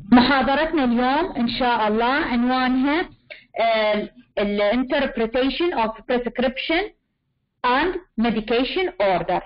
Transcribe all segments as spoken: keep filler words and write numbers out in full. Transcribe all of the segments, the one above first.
محاضرتنا اليوم إن شاء الله عنوانها ال Interpretation of Prescription and Medication Order.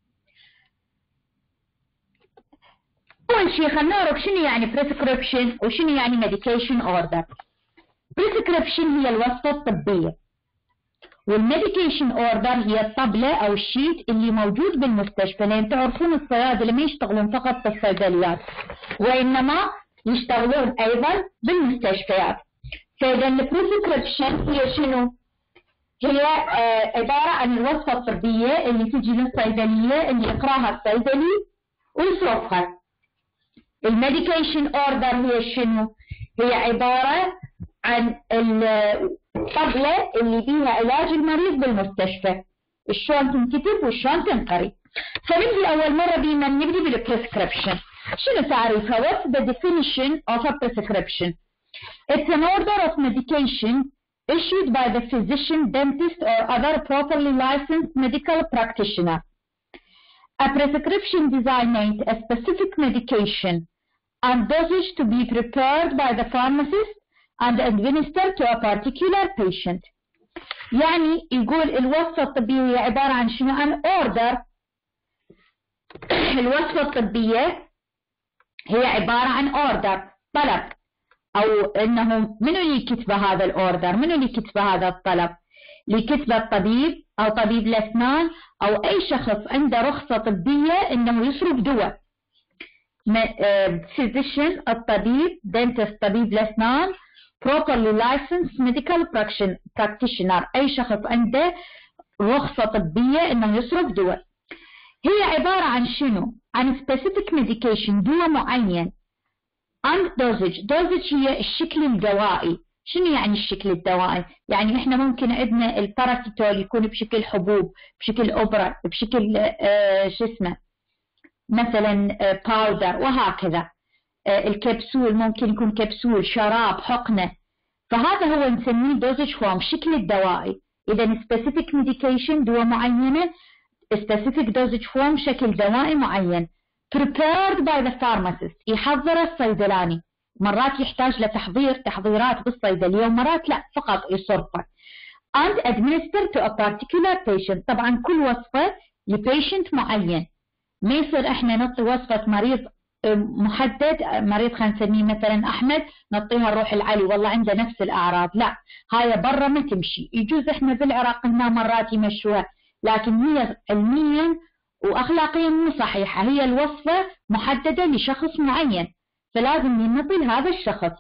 أول شيء خلنا نعرف شنو يعني Prescription وشنو يعني Medication Order. Prescription هي الوصفة الطبية، والميديكيشن اوردر هي الطبلة او الشيت اللي موجود بالمستشفى، لان تعرفون الصيادلة ما يشتغلون فقط في الصيدليات وانما يشتغلون ايضا بالمستشفيات. فاذا البريسكريبشن هي شنو؟ هي آه عبارة عن الوصفة الطبية اللي تجي للصيدلية اللي يقراها الصيدلي ويصرفها. الميديكيشن اوردر هي شنو؟ هي عبارة عن الطبلة اللي بيها علاج المريض بالمستشفى، شلون تنكتب وشلون تنقري. فنبدي أول مرة بينا نبدي بالبريسكريبشن. شنو تعريفها؟ What's the definition of a prescription? It's an order of medication issued by the physician, dentist or other properly licensed medical practitioner. A prescription designates a specific medication and dosage to be prepared by the pharmacist and administered to a particular patient. يعني يقول الوصفة الطبية هي عبارة عن شنو؟ عن order. الوصفة الطبية هي عبارة عن order، طلب، أو إنه منو اللي كتب هذا الأوردر؟ منو اللي كتب هذا الطلب؟ اللي كتبه الطبيب أو طبيب الأسنان أو أي شخص عنده رخصة طبية إنه يصرف دواء. physician الطبيب، dentist طبيب الأسنان، properly licensed medical practitioner أي شخص عنده رخصة طبية إنه يصرف دواء. هي عبارة عن شنو؟ عن specific medication، دواء معين. and dosage، dosage هي الشكل الدوائي. شنو يعني الشكل الدوائي؟ يعني إحنا ممكن عندنا الباراسيتول يكون بشكل حبوب، بشكل أوبرا، بشكل آه شو اسمه مثلا آه باودر، وهكذا. الكبسول ممكن يكون كبسول، شراب، حقنة. فهذا هو نسميه دوزج فورم، شكل الدوائي. إذا specific medication دواء معينة، specific dosage form شكل دوائي معين. prepared by the pharmacist يحضر الصيدلاني، مرات يحتاج لتحضير تحضيرات بالصيدلية ومرات لا فقط يصرفه. and administered to a particular patient، طبعا كل وصفة لبيشنت معين. ما يصير احنا نعطي وصفة مريض محدد، مريض خلينا نسميه مثلا احمد نعطيها نروح العلي والله عنده نفس الاعراض، لا هاي برا ما تمشي. يجوز احنا بالعراق قلنا مرات يمشوها، لكن هي علميا واخلاقيا مو صحيحه. هي الوصفه محدده لشخص معين، فلازم نعطي لهذا الشخص.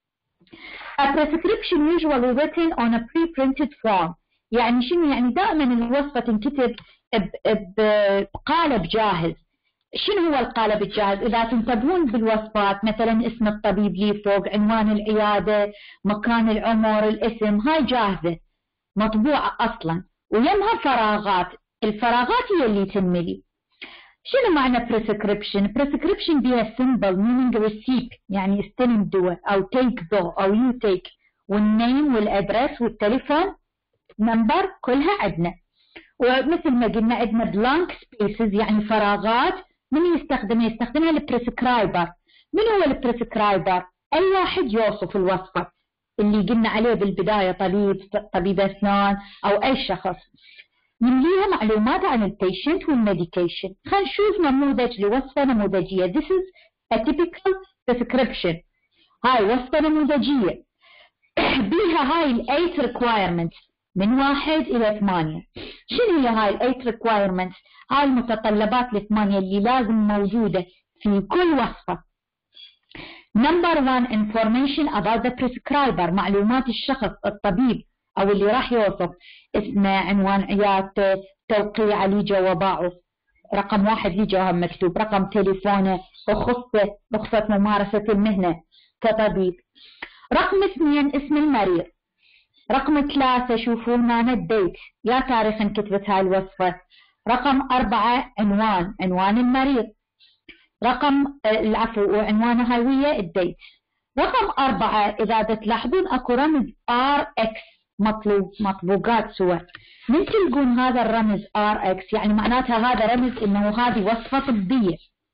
A prescription usually written on a pre-printed form. يعني شنو؟ يعني دائما الوصفه تنكتب بقالب جاهز. شنو هو القالب الجاهز؟ إذا تنتبهون بالوصفات مثلا اسم الطبيب لي فوق، عنوان العيادة، مكان العمر، الاسم، هاي جاهزة مطبوعة أصلا ويمها فراغات. الفراغات هي اللي تنملي. شنو معنى prescription؟ prescription بيها symbol meaning receipt، يعني استلم دواء، أو take دواء، أو you take، والنيم والأدرس والتليفون نمبر كلها عندنا. ومثل ما قلنا عندنا blank spaces يعني فراغات. من يستخدمها؟ يستخدمها البريسكرايبر. من هو البريسكرايبر؟ أي واحد يوصف الوصفة اللي قلنا عليه بالبداية، طبيب، طبيب أسنان أو أي شخص. نمليها معلومات عن البيشنت والميديكيشن. خلينا نشوف نموذج لوصفة نموذجية. This is a typical prescription. هاي وصفة نموذجية بيها هاي ال eight requirements من واحد إلى ثمانية. شنو هي هاي ال eight requirements؟ هاي المتطلبات الثمانية اللي لازم موجودة في كل وصفة. Number one information about the prescriber، معلومات الشخص الطبيب أو اللي راح يوصف، اسمه، عنوان عيادته، توقيعه لي جواباعه، رقم واحد لي جواب مكتوب، رقم تليفونه، رخصته، رخصة ممارسة المهنة كطبيب. رقم اثنين اسم المريض. رقم ثلاثة شوفوا هنا الديت، يا تاريخ انكتبت هاي الوصفة. رقم أربعة عنوان، عنوان المريض. رقم العفو عنوانه هاي ويا الديت. رقم أربعة إذا تلاحظون أكو رمز آر إكس مطلوب، مطبوقات سوا. من تلقون هذا الرمز آر إكس يعني معناتها هذا رمز إنه هذه وصفة طبية.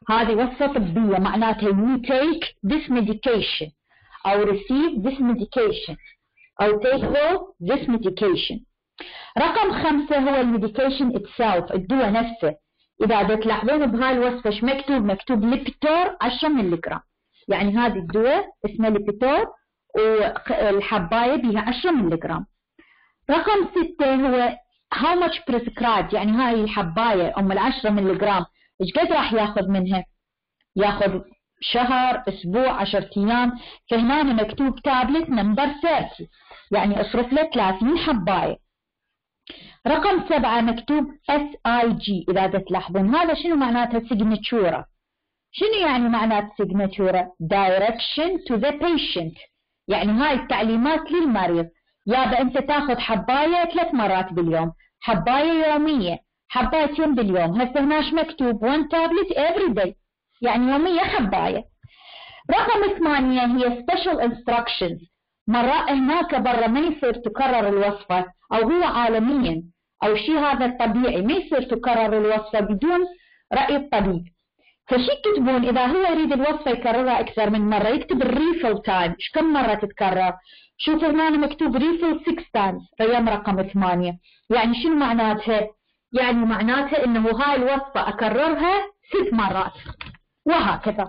هذه وصفة طبية، معناتها you take this medication أو receive this medication أو take this medication. رقم خمسة هو الميديكيشن itself، الدواء نفسه. إذا تلاحظون بهاي الوصفة ايش مكتوب؟ مكتوب ليبيتور عشرة ملي جرام، يعني هذا الدواء اسمه ليبيتور والحباية بها عشرة ملي جرام. رقم ستة هو how much prescribed، يعني هاي الحباية أم العشرة ملي جرام ايش قد راح ياخذ منها؟ ياخذ شهر، اسبوع، عشرة ايام. فهنا مكتوب تابلت نمبر ثلاثين، يعني اصرف له ثلاثين حباية. رقم سبعة مكتوب إس آي جي، إذا تلاحظون هذا شنو معناته؟ سيجنتشورة. شنو يعني معناته سيجنتشورة؟ direction to the patient، يعني هاي التعليمات للمريض. يابا أنت تاخذ حباية ثلاث مرات باليوم، حباية يومية، حبايتين باليوم. هسه هناش مكتوب one tablet every day، يعني يومية حباية. رقم ثمانية هي special instructions، مرة هناك برا ما يصير تكرر الوصفة، أو هو عالميا أو شيء هذا الطبيعي ما يصير تكرر الوصفة بدون رأي الطبيب. فشي يكتبون إذا هو يريد الوصفة يكررها أكثر من مرة يكتب الريفل تايم، إيش كم مرة تتكرر. شوف هنا مكتوب ريفل ستة تايمز أيام رقم ثمانية، يعني شنو معناتها؟ يعني معناتها إنه هاي الوصفة أكررها ست مرات وهكذا.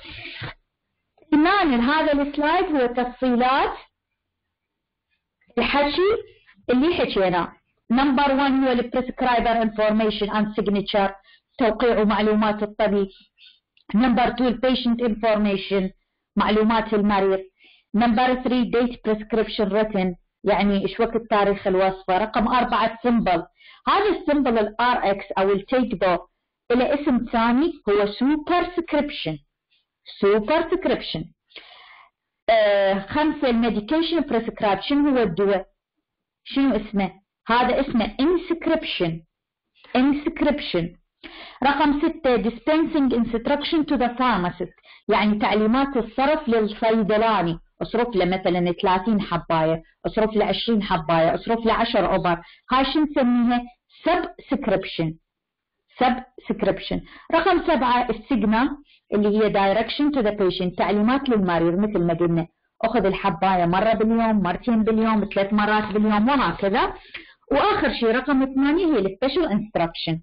ثانيا هذا السلايد هو تفصيلات الحكي اللي حكينا. نمبر واحد هو البريسكرايبر انفورميشن اند سيجنتشر، توقيع معلومات الطبيب. نمبر اثنين البيشنت انفورميشن، معلومات المريض. نمبر ثلاثة ديت بريسكريبشن ريتن، يعني ايش وقت تاريخ الوصفه. رقم أربعة السمبل، هذا السمبل الار اكس او التيك دو له اسم ثاني هو سوبر سكريبشن، سوبر سكريبشن. آه خمسة الميديكيشن بريسكرايب، شنو هو الدواء؟ شنو اسمه؟ هذا اسمه انسكريبشن، انسكريبشن. رقم ستة dispensing instruction to the pharmacist، يعني تعليمات الصرف للصيدلاني. اصرف له مثلا ثلاثين حباية، اصرف له عشرين حباية، اصرف له عشر أبر. هاي شو نسميها؟ subscription، subscription. رقم سبعة السيجنا اللي هي direction to the patient، تعليمات للمريض مثل ما قلنا اخذ الحباية مرة باليوم، مرتين باليوم، ثلاث مرات باليوم وهكذا. واخر شيء رقم ثمانية هي السبيشال انستراكشن.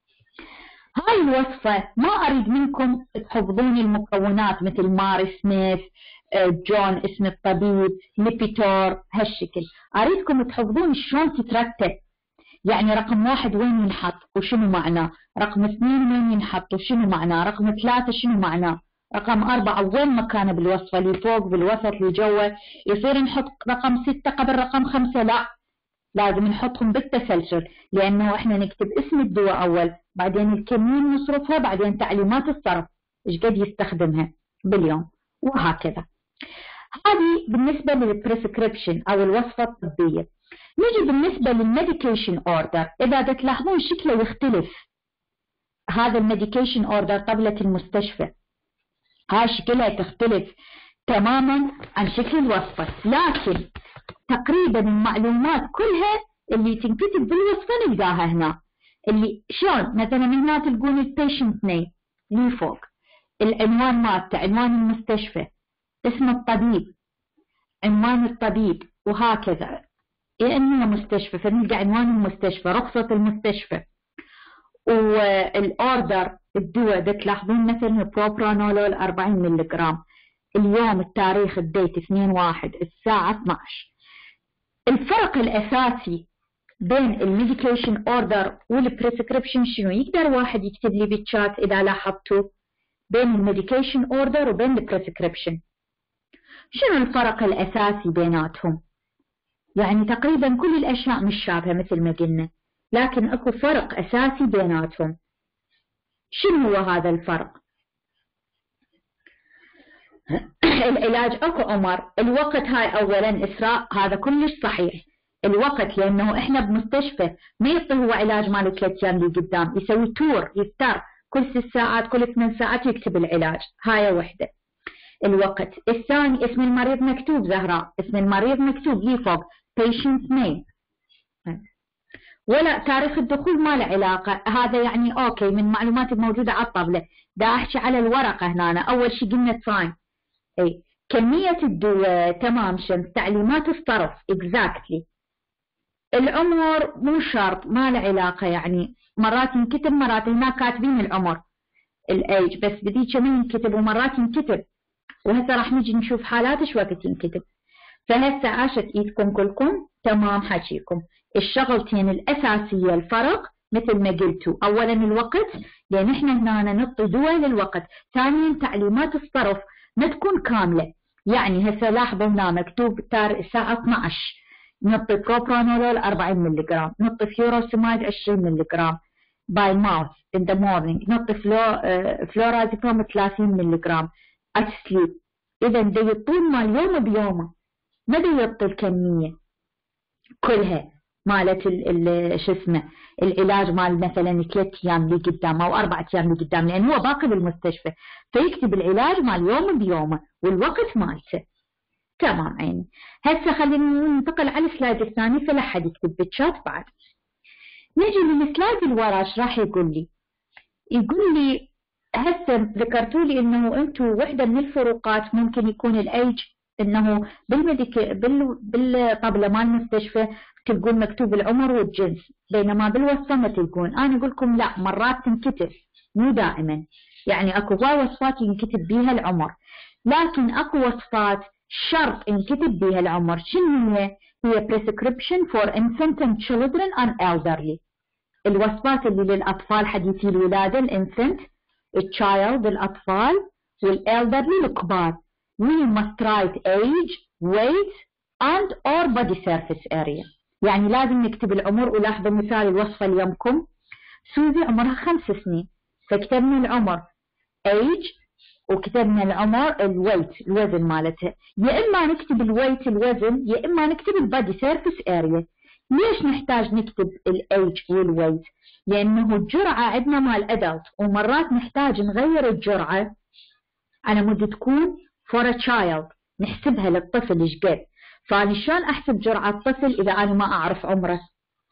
هاي الوصفة ما اريد منكم تحفظون المكونات مثل ماري سميث، جون اسم الطبيب، ليبيتور، هالشكل. اريدكم تحفظون شلون تترتب، يعني رقم واحد وين ينحط وشنو معناه، رقم اثنين وين ينحط وشنو معناه، رقم ثلاثة شنو معناه، رقم أربعة وين مكانه بالوصفة، اللي فوق بالوسط اللي جوا. يصير نحط رقم ستة قبل رقم خمسة؟ لا، لازم نحطهم بالتسلسل، لأنه احنا نكتب اسم الدواء أول، بعدين الكمية نصرفها، بعدين تعليمات الصرف ايش قد يستخدمها باليوم وهكذا. هذه بالنسبة للبريسكريبشن أو الوصفة الطبية. نجي بالنسبة للميديكيشن اوردر، إذا تلاحظون شكله يختلف. هذا الميديكيشن اوردر طبلة المستشفى، هاي شكلها تختلف تماما عن شكل الوصفة، لكن تقريبا المعلومات كلها اللي تنكتب بالوصفة نلقاها هنا. اللي شلون مثلا من هنا تلقون البيشنت نيم اللي فوق، العنوان مالته، عنوان المستشفى، اسم الطبيب، عنوان الطبيب وهكذا. لأنه مستشفى فنلقى عنوان المستشفى، رخصة المستشفى، والأوردر الدواء. ده تلاحظون مثلا بروبرانولول أربعين ملي جرام، اليوم التاريخ الديت اثنين واحد الساعة اثنعش. الفرق الأساسي بين الميديكيشن اوردر والبريسكريبشن شنو؟ يقدر واحد يكتب لي بالشات إذا لاحظتوا بين الميديكيشن اوردر وبين البريسكريبشن شنو الفرق الأساسي بيناتهم؟ يعني تقريبا كل الأشياء مش شابهة مثل ما قلنا، لكن اكو فرق أساسي بيناتهم. شنو هو هذا الفرق؟ العلاج اكو عمر، الوقت هاي اولا اسراء هذا كلش صحيح، الوقت لانه احنا بمستشفى ما يعطي هو علاج ماله ثلاث ايام اللي قدام، يسوي تور يفتر كل ست ساعات كل ثمان ساعات يكتب العلاج، هاي وحده. الوقت الثاني اسم المريض مكتوب زهراء، اسم المريض مكتوب لي فوق patient name. ولا تاريخ الدخول ما له علاقة. هذا يعني أوكي من معلومات الموجودة على الطاولة. دا أحكي على الورقة هنا. أول شيء قلنا ساين، أي كمية الدواء، تمام شمس، تعليمات الصرف exactly. العمر مو شرط، ما له علاقة، يعني مرات ينكتب مرات هنا كاتبين العمر الايج بس بديك ما ينكتب ومرات ينكتب، وهسه راح نجي نشوف حالات ايش وقت ينكتب. فهسه عاشت ايدكم كلكم، تمام حكيكم. الشغلتين الاساسيه الفرق مثل ما قلتوا، اولا الوقت لان احنا هنا نعطي دواء للوقت، ثانيا تعليمات الصرف ما تكون كامله. يعني هسه لاحظوا هنا مكتوب الساعه اثنعش نعطي بروبرانولول أربعين ملي جرام، نعطي فيوروسيمايد عشرين ملي جرام باي ماوث in the morning، نعطي فلو فلورازيبام ثلاثين ملي جرام at sleep. اذا دا يعطون مال يوم بيومه، ما دا يعطي الكميه كلها مالت شو اسمه العلاج مال مثلا ثلاث ايام اللي قدام او اربع ايام اللي قدام، لان هو باقي بالمستشفى فيكتب العلاج مال يوم بيومه والوقت مالته. تمام عيني. هسه خلينا ننتقل على السلايد الثاني، فلا حد يكتب بالشات بعد. نجي للسلايد اللي وراه ايش راح يقول لي؟ يقول لي هسه ذكرتوا لي انه انتم وحده من الفروقات ممكن يكون الايج، انه بالميديك بال بالطبله مال المستشفى تلقون مكتوب العمر والجنس، بينما بالوصفه ما تلقون. انا اقول لكم لا، مرات تنكتب مو دائما، يعني اكو هواي وصفات ينكتب بيها العمر، لكن اكو وصفات شرط ينكتب بيها العمر. شنو هي؟ هي prescription for infant and children and elderly. الوصفات اللي للأطفال حديثي الولادة، الانفنت، التشايلد الأطفال، والelderly الكبار. We must write age, weight and or body surface area. يعني لازم نكتب العمر. ولاحظوا مثال الوصفة اللي يمكم، سوزي عمرها خمس سنين فكتبنا العمر age وكتبنا العمر الويت الوزن مالتها. يا اما نكتب الويت الوزن، يا اما نكتب البادي سيرفيس اريا. ليش نحتاج نكتب الايج والويت؟ لانه الجرعه عندنا مال ادلت، ومرات نحتاج نغير الجرعه على مود تكون فور ا تشايلد، نحسبها للطفل ايش قد. فانا شلون احسب جرعه الطفل اذا انا ما اعرف عمره؟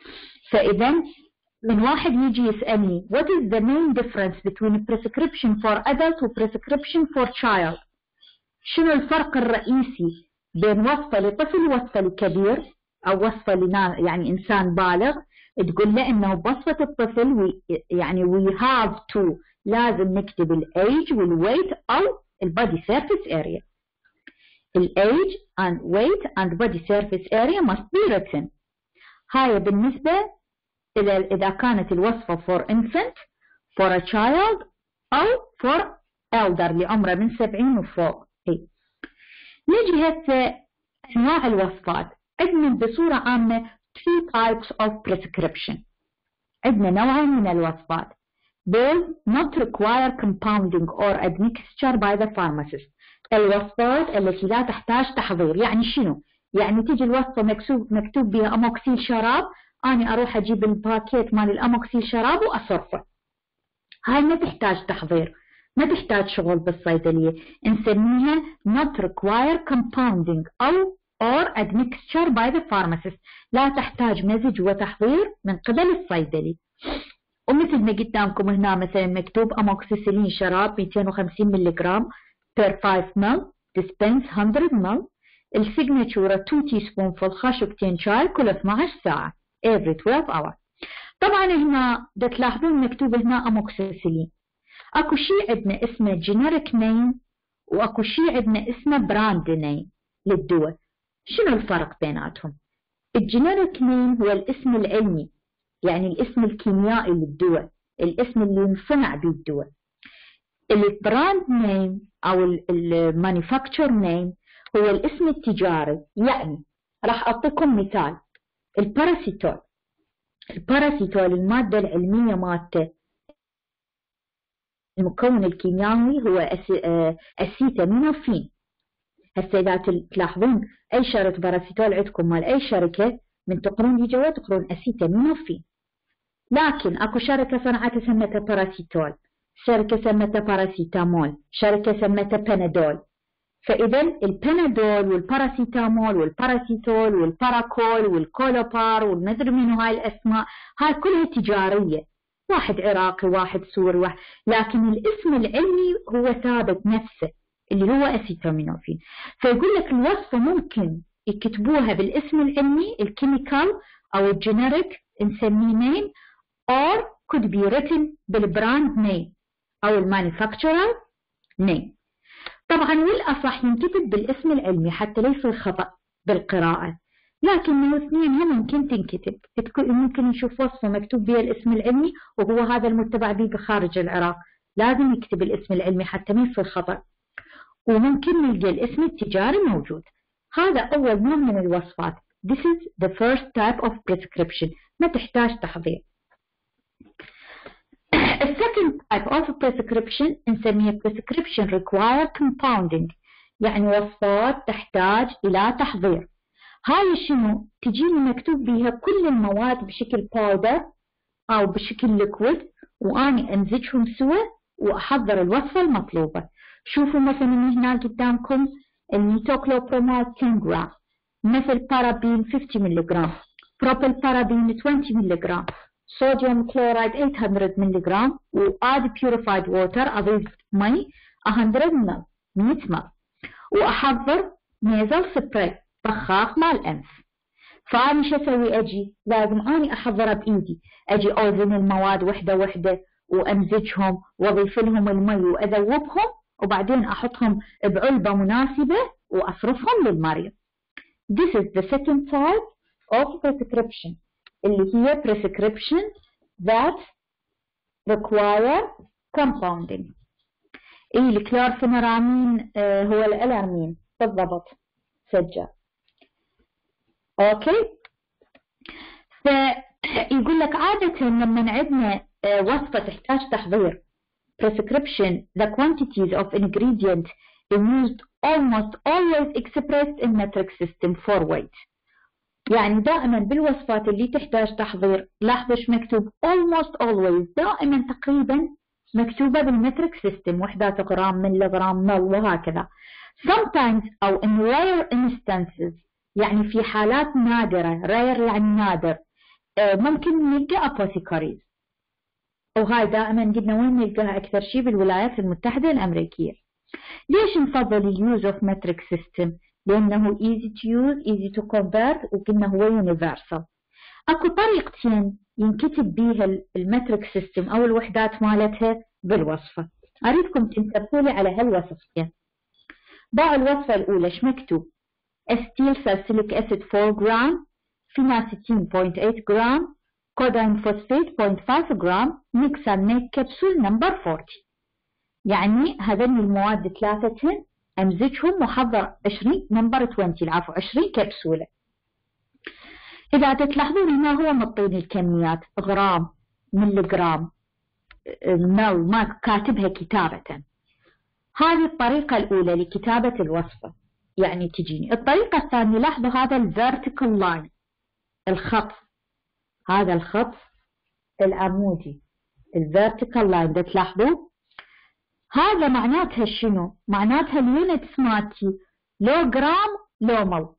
فاذا من واحد يجي يسألني what is the main difference between prescription for adult و prescription for child؟ شنو الفرق الرئيسي بين وصفة لطفل ووصفة لكبير أو وصفة لنا يعني إنسان بالغ؟ تقول له إنه بوصفة الطفل يعني we have to لازم نكتب الage والweight أو البادي سيرفيس area. الage and weight and body surface area must be written. هاي بالنسبة إذا إذا كانت الوصفة for infant for a child أو for elder لعمره من سبعين وفوق. هي. نجي هسه أنواع الوصفات. عندنا بصورة عامة three types of prescription. عندنا نوعين من الوصفات. Those not require compounding or admixture by the pharmacist. الوصفات التي لا تحتاج تحضير. يعني شنو؟ يعني تيجي الوصفة مكتوب مكتوب بها أموكسيل شراب، أنا أروح أجيب الباكيت مال الأموكسيل شراب وأصرفه. هاي ما تحتاج تحضير، ما تحتاج شغل بالصيدلية، نسميها not require compounding أو or admixture by the pharmacist، لا تحتاج مزج وتحضير من قبل الصيدلي. ومثل ما قدامكم هنا مثلا مكتوب أموكسيسيلين شراب مئتين وخمسين ملي جرام per five milliliters dispense one hundred milliliters، السيجنتشورة two teaspoonful خشبتين شاي كل اثنعش ساعة every twelve hours. طبعا هنا دا تلاحظون مكتوب هنا أموكسيسيلين. اكو شيء عندنا اسمه جينيريك نيم واكو شيء عندنا اسمه براند نيم للدواء. شنو الفرق بيناتهم؟ الجينيريك نيم هو الاسم العلمي، يعني الاسم الكيميائي للدواء، الاسم اللي ينصنع به الدواء. البراند نيم او المانيفاكتشر نيم هو الاسم التجاري. يعني راح اعطيكم مثال، الباراسيتول. الباراسيتول المادة العلمية مالته المكون الكيميائي هو أسيتامينوفين. هسه إذا تلاحظون أي شرط باراسيتول عندكم مال أي شركة من تقرون يجوا تقرون أسيتامينوفين. لكن أكو شركة صنعتها سمتها باراسيتول، شركة سمتها باراسيتامول، شركة سمتها بنادول. فإذا البنادول والباراسيتامول والباراسيتول والباراكول والكولوبار والمدري منو هاي الأسماء هاي كلها تجارية، واحد عراقي واحد سوري واحد، لكن الاسم العلمي هو ثابت نفسه اللي هو أسيتامينوفين. فيقول لك الوصفة ممكن يكتبوها بالاسم العلمي الكيميكال أو الجينيريك نسميه نيم، or could be written بالبراند نيم أو المانيفاكتشرر نيم. طبعا والأصح ينكتب بالاسم العلمي حتى لا يصير خطأ بالقراءة، لكنه اثنينها ممكن تنكتب، ممكن نشوف وصفة مكتوب بها الاسم العلمي وهو هذا المتبع به بخارج العراق، لازم يكتب الاسم العلمي حتى ما يصير خطأ، وممكن نلقى الاسم التجاري موجود. هذا أول نوع من الوصفات. This is the first type of prescription، ما تحتاج تحضير. The second type of prescription نسميه prescription required compounding، يعني وصفات تحتاج إلى تحضير. هاي شنو؟ تجيني مكتوب بيها كل المواد بشكل باودر أو بشكل ليكويد، وأني أمزجهم سوا وأحضر الوصفة المطلوبة. شوفوا مثلا هنا قدامكم الميتوكلوبرومات عشرة جرام، مثل بارابين خمسين ملغ، بروبيل بارابين عشرين ملغ، صوديوم كلورايد ثمانمئة ملغ، وآد بيوريفايد ووتر أضيف مي مئة مل مئة مل، وأحضر نيزل سبراي بخاخ مال الأنف. فأنا شو أسوي؟ أجي لازم أني أحضرها بإيدي، أجي أوزن المواد وحدة وحدة وأمزجهم وأضيف لهم المي وأذوبهم، وبعدين أحطهم بعلبة مناسبة وأصرفهم للمريض. This is the second type of prescription اللي هي prescription that require compounding. إيه الكلورفينرامين آه هو الألارمين بالضبط، سجل. أوكي، فيقول لك عادة لما عندنا آه وصفة تحتاج تحضير prescription, the quantities of ingredient is used almost always expressed in metric system for weight. يعني دائما بالوصفات اللي تحتاج تحضير لاحظوا ايش مكتوب almost always، دائما تقريبا مكتوبة بالمترك سيستم، وحدات غرام ملغرام مل وهكذا. sometimes أو in rare instances، يعني في حالات نادرة، rare يعني نادر، ممكن نلقى apothecaries، وهاي دائما قلنا وين نلقاها أكثر شيء بالولايات المتحدة الأمريكية. ليش نفضل اليوز اوف متريك سيستم؟ لأنه easy to use easy to convert، وقلنا هو universal. أكو طريقتين ينكتب بيها المتريك سيستم أو الوحدات مالتها بالوصفة، أريدكم تنتبهوا لي على هالوصفتين. ضع الوصفة الأولى ايش مكتوب؟ أستيل سالسيليك أسيد أربعة جرام، فيناستين فاصلة ثمانية جرام، كودين فوسفات صفر فاصلة خمسة جرام، ميكس اند ميك كبسول نمبر أربعين. يعني هذين المواد ثلاثتهن امزجهم وحضر عشرين نمبر عشرين العفو عشرين كبسولة. إذا تلاحظون هنا هو مطيني الكميات غرام ملغرام مل، ما كاتبها كتابة. هذه الطريقة الأولى لكتابة الوصفة، يعني تجيني. الطريقة الثانية لاحظوا هذا الفيرتيكال لاين، الخط، هذا الخط العمودي الفيرتيكال لاين ده تلاحظوا، هذا معناتها شنو؟ معناتها اليونتس مالتي لو جرام لو مل.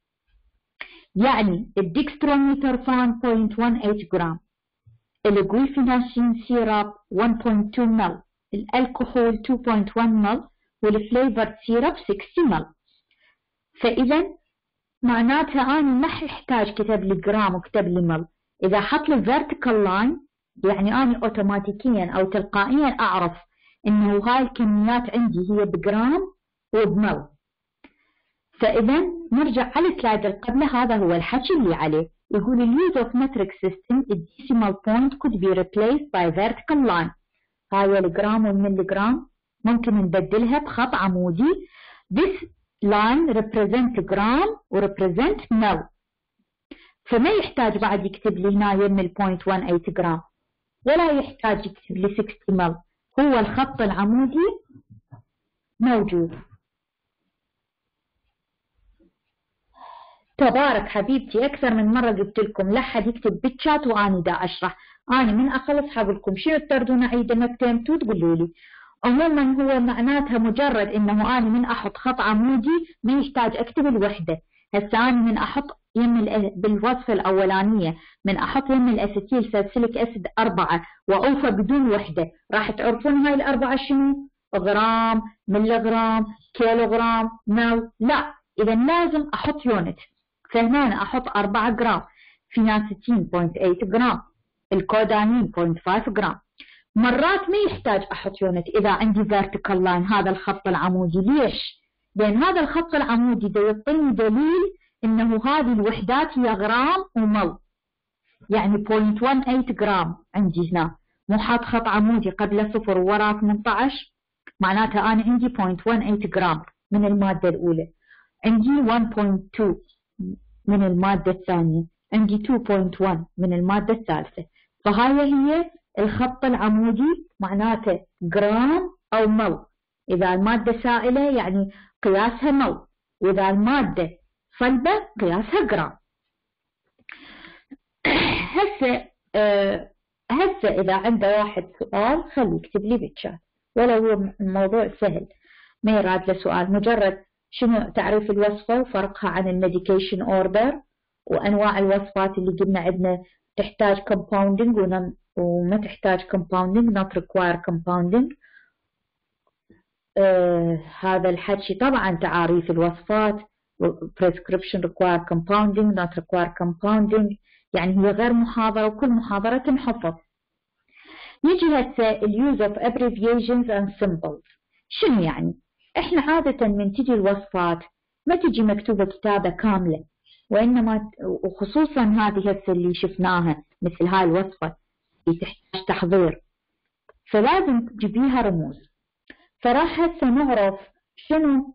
يعني الديكستروميتر فان صفر فاصلة ثمانية جرام، الجويفيناشين سيراب واحد فاصلة اثنين مل، الكحول اثنين فاصلة واحد مل، والفليفر سيراب ستين مل. فإذا معناتها أنا ما احتاج كتب لي جرام وكتب لي مل، إذا حط لي فيرتيكال لاين يعني أنا أوتوماتيكيا أو تلقائيا أعرف إنه هاي الكميات عندي هي بجرام وبمل. فإذا نرجع على السلايد اللي قبله، هذا هو الحكي اللي عليه، يقول ال use of metric system the decimal point could be replaced by vertical line. هاي الجرام والمليجرام ممكن نبدلها بخط عمودي. This line represent جرام و represent mil. فما يحتاج بعد يكتب لي هنا يم ال صفر فاصلة ثمانية جرام، ولا يحتاج يكتب لي ستين مل، هو الخط العمودي موجود. تبارك حبيبتي، أكثر من مرة قلت لكم لا حد يكتب بالشات وأنا دا أشرح، أنا من أخلص حقول لكم شنو تردون أعيد ما فهمتوا تقولوا لي، عموما هو معناتها مجرد انه انا من احط خط عمودي ما يحتاج اكتب الوحدة. هسه انا من احط يم بالوصفة الاولانية من احط يم الاسيتيل ساليسيليك اسيد اربعة واوفى بدون وحدة، راح تعرفون هاي الاربعة شنو؟ غرام، ملغرام، كيلوغرام، مل، لا، اذا لازم احط يونت. فهنا احط أربعة جرام، فيناستين صفر فاصلة ثمانية جرام، الكودانين صفر فاصلة خمسة جرام. مرات ما يحتاج احط يونت اذا عندي فيرتيكال لاين، هذا الخط العمودي. ليش؟ لان هذا الخط العمودي ده يعطيني دليل انه هذه الوحدات هي غرام ومل، يعني صفر فاصلة واحد ثمانية جرام عندي هنا، مو حاط خط عمودي قبل صفر ووراه ثمانية عشر، معناتها انا عندي صفر فاصلة واحد ثمانية جرام من المادة الاولى، عندي واحد فاصلة اثنين من المادة الثانية، عندي اثنين فاصلة واحد من المادة الثالثة. فهاي هي الخط العمودي، معناته جرام أو مل. إذا المادة سائلة يعني قياسها مل، وإذا المادة صلبة قياسها جرام. هسه أه هسه إذا عنده واحد سؤال خليه يكتب لي بالشات، ولو هو الموضوع سهل ما يراد له سؤال، مجرد شنو تعريف الوصفة وفرقها عن الميديكيشن اوردر، وأنواع الوصفات اللي قلنا عندنا تحتاج compounding وما تحتاج compounding not require compounding. آه هذا الحكي طبعا تعاريف الوصفات prescription require compounding not require compounding، يعني هي غير محاضرة وكل محاضرة تنحفظ. نيجي هسه ال use of abbreviations and symbols. شنو يعني؟ احنا عادة من تجي الوصفات ما تجي مكتوبة كتابة كاملة، وإنما وخصوصا هذه هسه اللي شفناها مثل هاي الوصفة اللي تحتاج تحضير، فلازم تجيبيها رموز. فراح هسه نعرف شنو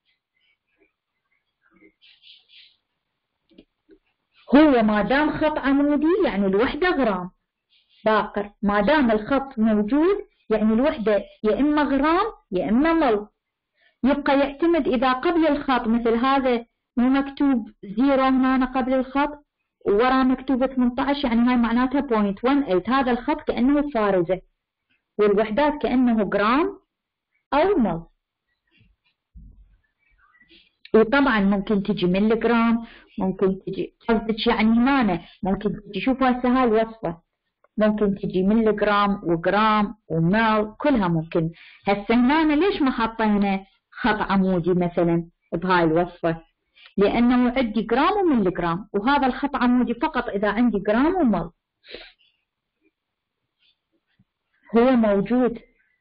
هو. ما دام خط عمودي يعني الوحدة غرام باقر، ما دام الخط موجود يعني الوحدة يا إما غرام يا إما مل. يبقى يعتمد إذا قبل الخط مثل هذا مو مكتوب زيرو هنا قبل الخط وورا مكتوبة ثمانية عشر، يعني هاي معناتها صفر فاصلة ثمانية، هذا الخط كأنه فارزة والوحدات كأنه جرام أو مل. وطبعا ممكن تجي ملي جرام، ممكن تجي قصدك يعني هنا ممكن تجي، شوفوا هسه هاي الوصفة ممكن تجي ملي جرام وجرام ومل، كلها ممكن. هسه هنا ليش ما حطينا خط عمودي مثلا بهاي الوصفة؟ لأنه عندي جرام وملي جرام، وهذا الخط عمودي فقط إذا عندي جرام ومل. هو موجود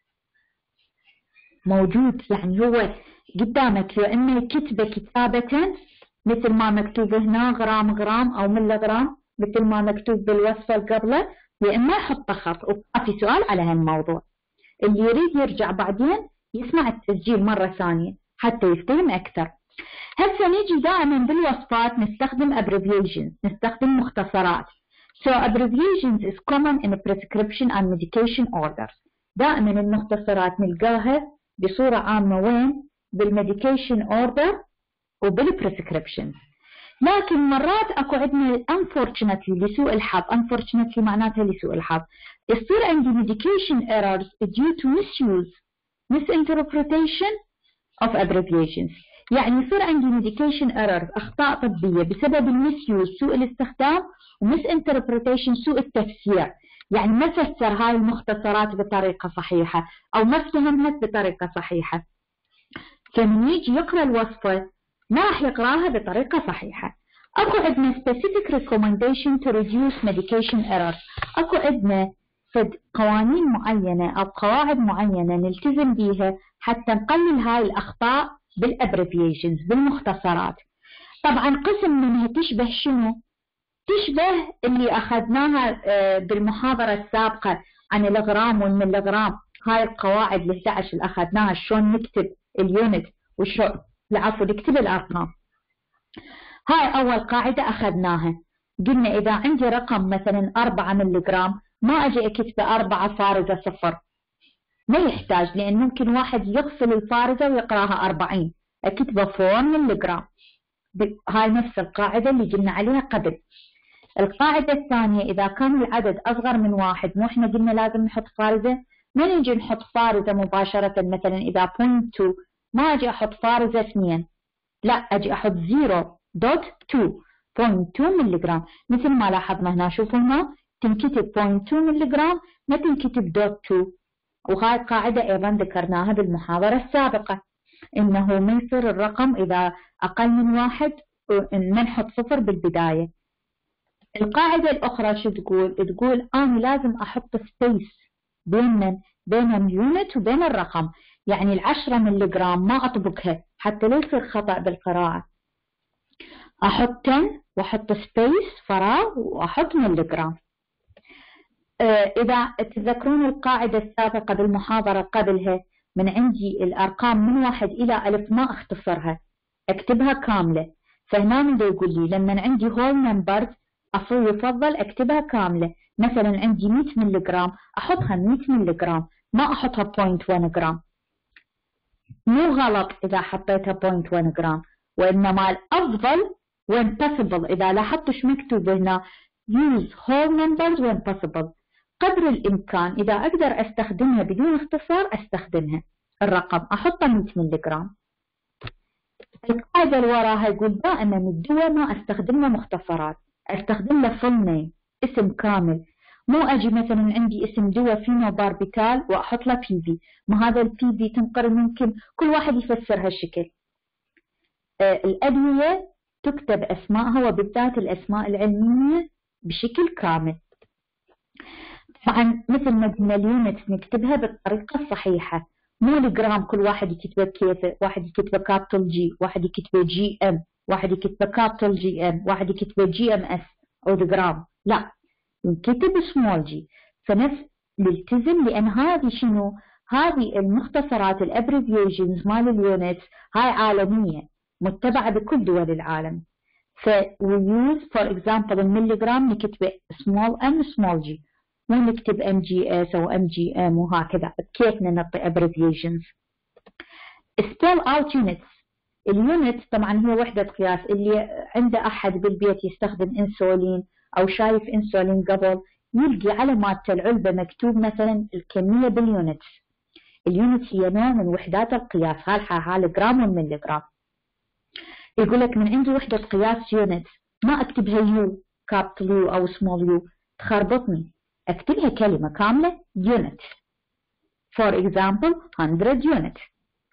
موجود يعني هو قدامك، يا إما كتبة كتابة مثل ما مكتوب هنا غرام غرام أو ملي جرام مثل ما مكتوب بالوصفة قبله، يا إما يحط خط. وفي سؤال على هالموضوع، اللي يريد يرجع بعدين يسمع التسجيل مرة ثانية حتى يفتهم أكثر. هسه نيجي دائما بالوصفات نستخدم abbreviations، نستخدم مختصرات. So abbreviations is common in prescription and medication orders. دائما المختصرات نلقاها بصورة عامة وين؟ بالميديكيشن اوردر وبالprescription. لكن مرات اكو عندنا unfortunately لسوء الحظ، unfortunately معناتها لسوء الحظ، يصير عندي medication errors due to misuse misinterpretation of abbreviations. يعني يصير عندي medication errors أخطاء طبية بسبب المسيوز سوء الاستخدام ومسانتربريتيشن سوء التفسير، يعني ما فسر هاي المختصرات بطريقة صحيحة أو ما افتهمت بطريقة صحيحة، فمن يجي يقرأ الوصفة ما راح يقراها بطريقة صحيحة. أكو عندنا specific recommendation to reduce medication errors، أكو عندنا قوانين معينة أو قواعد معينة نلتزم بيها حتى نقلل هاي الأخطاء بالابريفيشنز بالمختصرات. طبعا قسم منها تشبه شنو؟ تشبه اللي أخذناها بالمحاضرة السابقة عن الغرام والملغرام، هاي القواعد ال إحدى عشر اللي أخذناها شلون نكتب اليونت وشلون العفو نكتب الأرقام. هاي أول قاعدة أخذناها، قلنا إذا عندي رقم مثلا أربعة ملغرام ما أجي أكتبه أربعة فارزة صفر، ما يحتاج، لأن ممكن واحد يغسل الفارزة ويقراها أربعين، أكتبه أربعة ملغرام. هاي نفس القاعدة اللي قلنا عليها قبل. القاعدة الثانية إذا كان العدد أصغر من واحد، مو إحنا قلنا لازم نحط فارزة ما نجي نحط فارزة مباشرة، مثلا إذا صفر فاصلة اثنين ما أجي أحط فارزة اثنين، لا أجي أحط صفر فاصلة اثنين صفر فاصلة اثنين ملغرام، مثل ما لاحظنا هنا. شوفوا هنا تنكتب صفر فاصلة اثنين ملغرام، ما تنكتب دوت اثنين. وهاي قاعدة أيضا ذكرناها بالمحاضرة السابقة، إنه ما يصير الرقم إذا أقل من واحد ما نحط صفر بالبداية. القاعدة الأخرى شو تقول؟ تقول أنا لازم أحط سبيس بين من؟ بين اليونت وبين الرقم، يعني العشرة ملغرام ما أطبقها حتى لا يصير خطأ بالقراءة. أحط عشرة وأحط سبيس فراغ وأحط ملغرام. آه إذا تتذكرون القاعدة السابقة بالمحاضرة قبلها، من عندي الأرقام من واحد إلى ألف ما أختصرها، أكتبها كاملة. فهنا من يقول لي لما عندي هول نمبرز يفضل أكتبها كاملة. مثلا عندي مئة ملغرام أحطها مئة ملغرام، ما أحطها صفر فاصلة واحد جرام. مو غلط إذا حطيتها صفر فاصلة واحد جرام، وإنما الأفضل when possible. إذا لاحظت شو مكتوب هنا use whole numbers when possible، قدر الإمكان إذا أقدر أستخدمها بدون اختصار أستخدمها. الرقم أحطه مئة ملغرام. القاعدة اللي وراها يقول دائما الدواء ما أستخدم له مختصرات، أستخدم له full name، اسم كامل. مو أجي مثلا عندي اسم دواء فينوباربيتال وأحط له بي في، ما هذا البي في تنقل ممكن كل واحد يفسرها الشكل. آه الأدوية تكتب أسماءها وبالذات الأسماء العلمية بشكل كامل. طبعا مثل ما قلنا اليونت نكتبها بالطريقة الصحيحة، مو الجرام كل واحد يكتبه كيفه، واحد يكتبه كابيتال جي، واحد يكتبه جي ام، واحد يكتبه كابيتال جي ام، واحد يكتبه جي ام اس او الجرام، لا ينكتب سمول جي. فنفس نلتزم، لان هذه شنو؟ هذه المختصرات الابريفيشنز مال اليونتس هاي عالمية متبعة بكل دول العالم. ف we use for example المليغرام نكتبه small m small g، مو نكتب ام جي اس او ام جي ام وهكذا، كيفنا نعطي abbreviations. spell out units. اليونت طبعا هي وحدة قياس. اللي عنده أحد بالبيت يستخدم انسولين أو شايف انسولين قبل يلقي على مالته العلبة مكتوب مثلا الكمية باليونت. اليونت هي نوع من وحدات القياس، هالحا هالجرام والمليغرام. يقول لك من عندي وحدة قياس يونت، ما أكتبها يو كابيتال يو أو سمول يو تخربطني، أكتبها كلمة كاملة unit. for example one hundred units.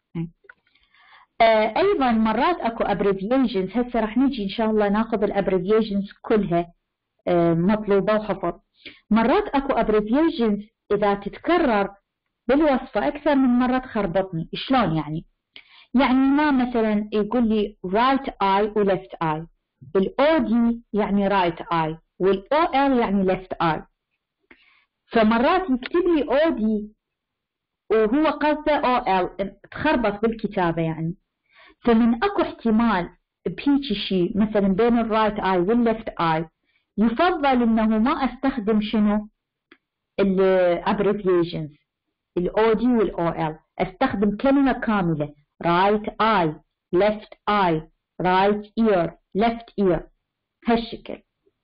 آه أيضا مرات أكو abbreviations، هسه راح نجي إن شاء الله ناخذ الابريفيشنز كلها آه مطلوبة وحفظ. مرات أكو abbreviations إذا تتكرر بالوصفة أكثر من مرة تخربطني. شلون يعني؟ يعني ما مثلا يقول لي right eye و left eye، ال O D يعني right eye وال O L يعني left eye. فمرات يكتب لي O D وهو قصده O L، تخربط بالكتابة يعني. فمن اكو احتمال بهيجي شيء مثلا بين الرايت اي والليفت اي، يفضل انه ما استخدم شنو الابريفيشنز الاو دي والاو ال، استخدم كلمة كاملة رايت اي ليفت اي رايت اير ليفت اير هالشكل.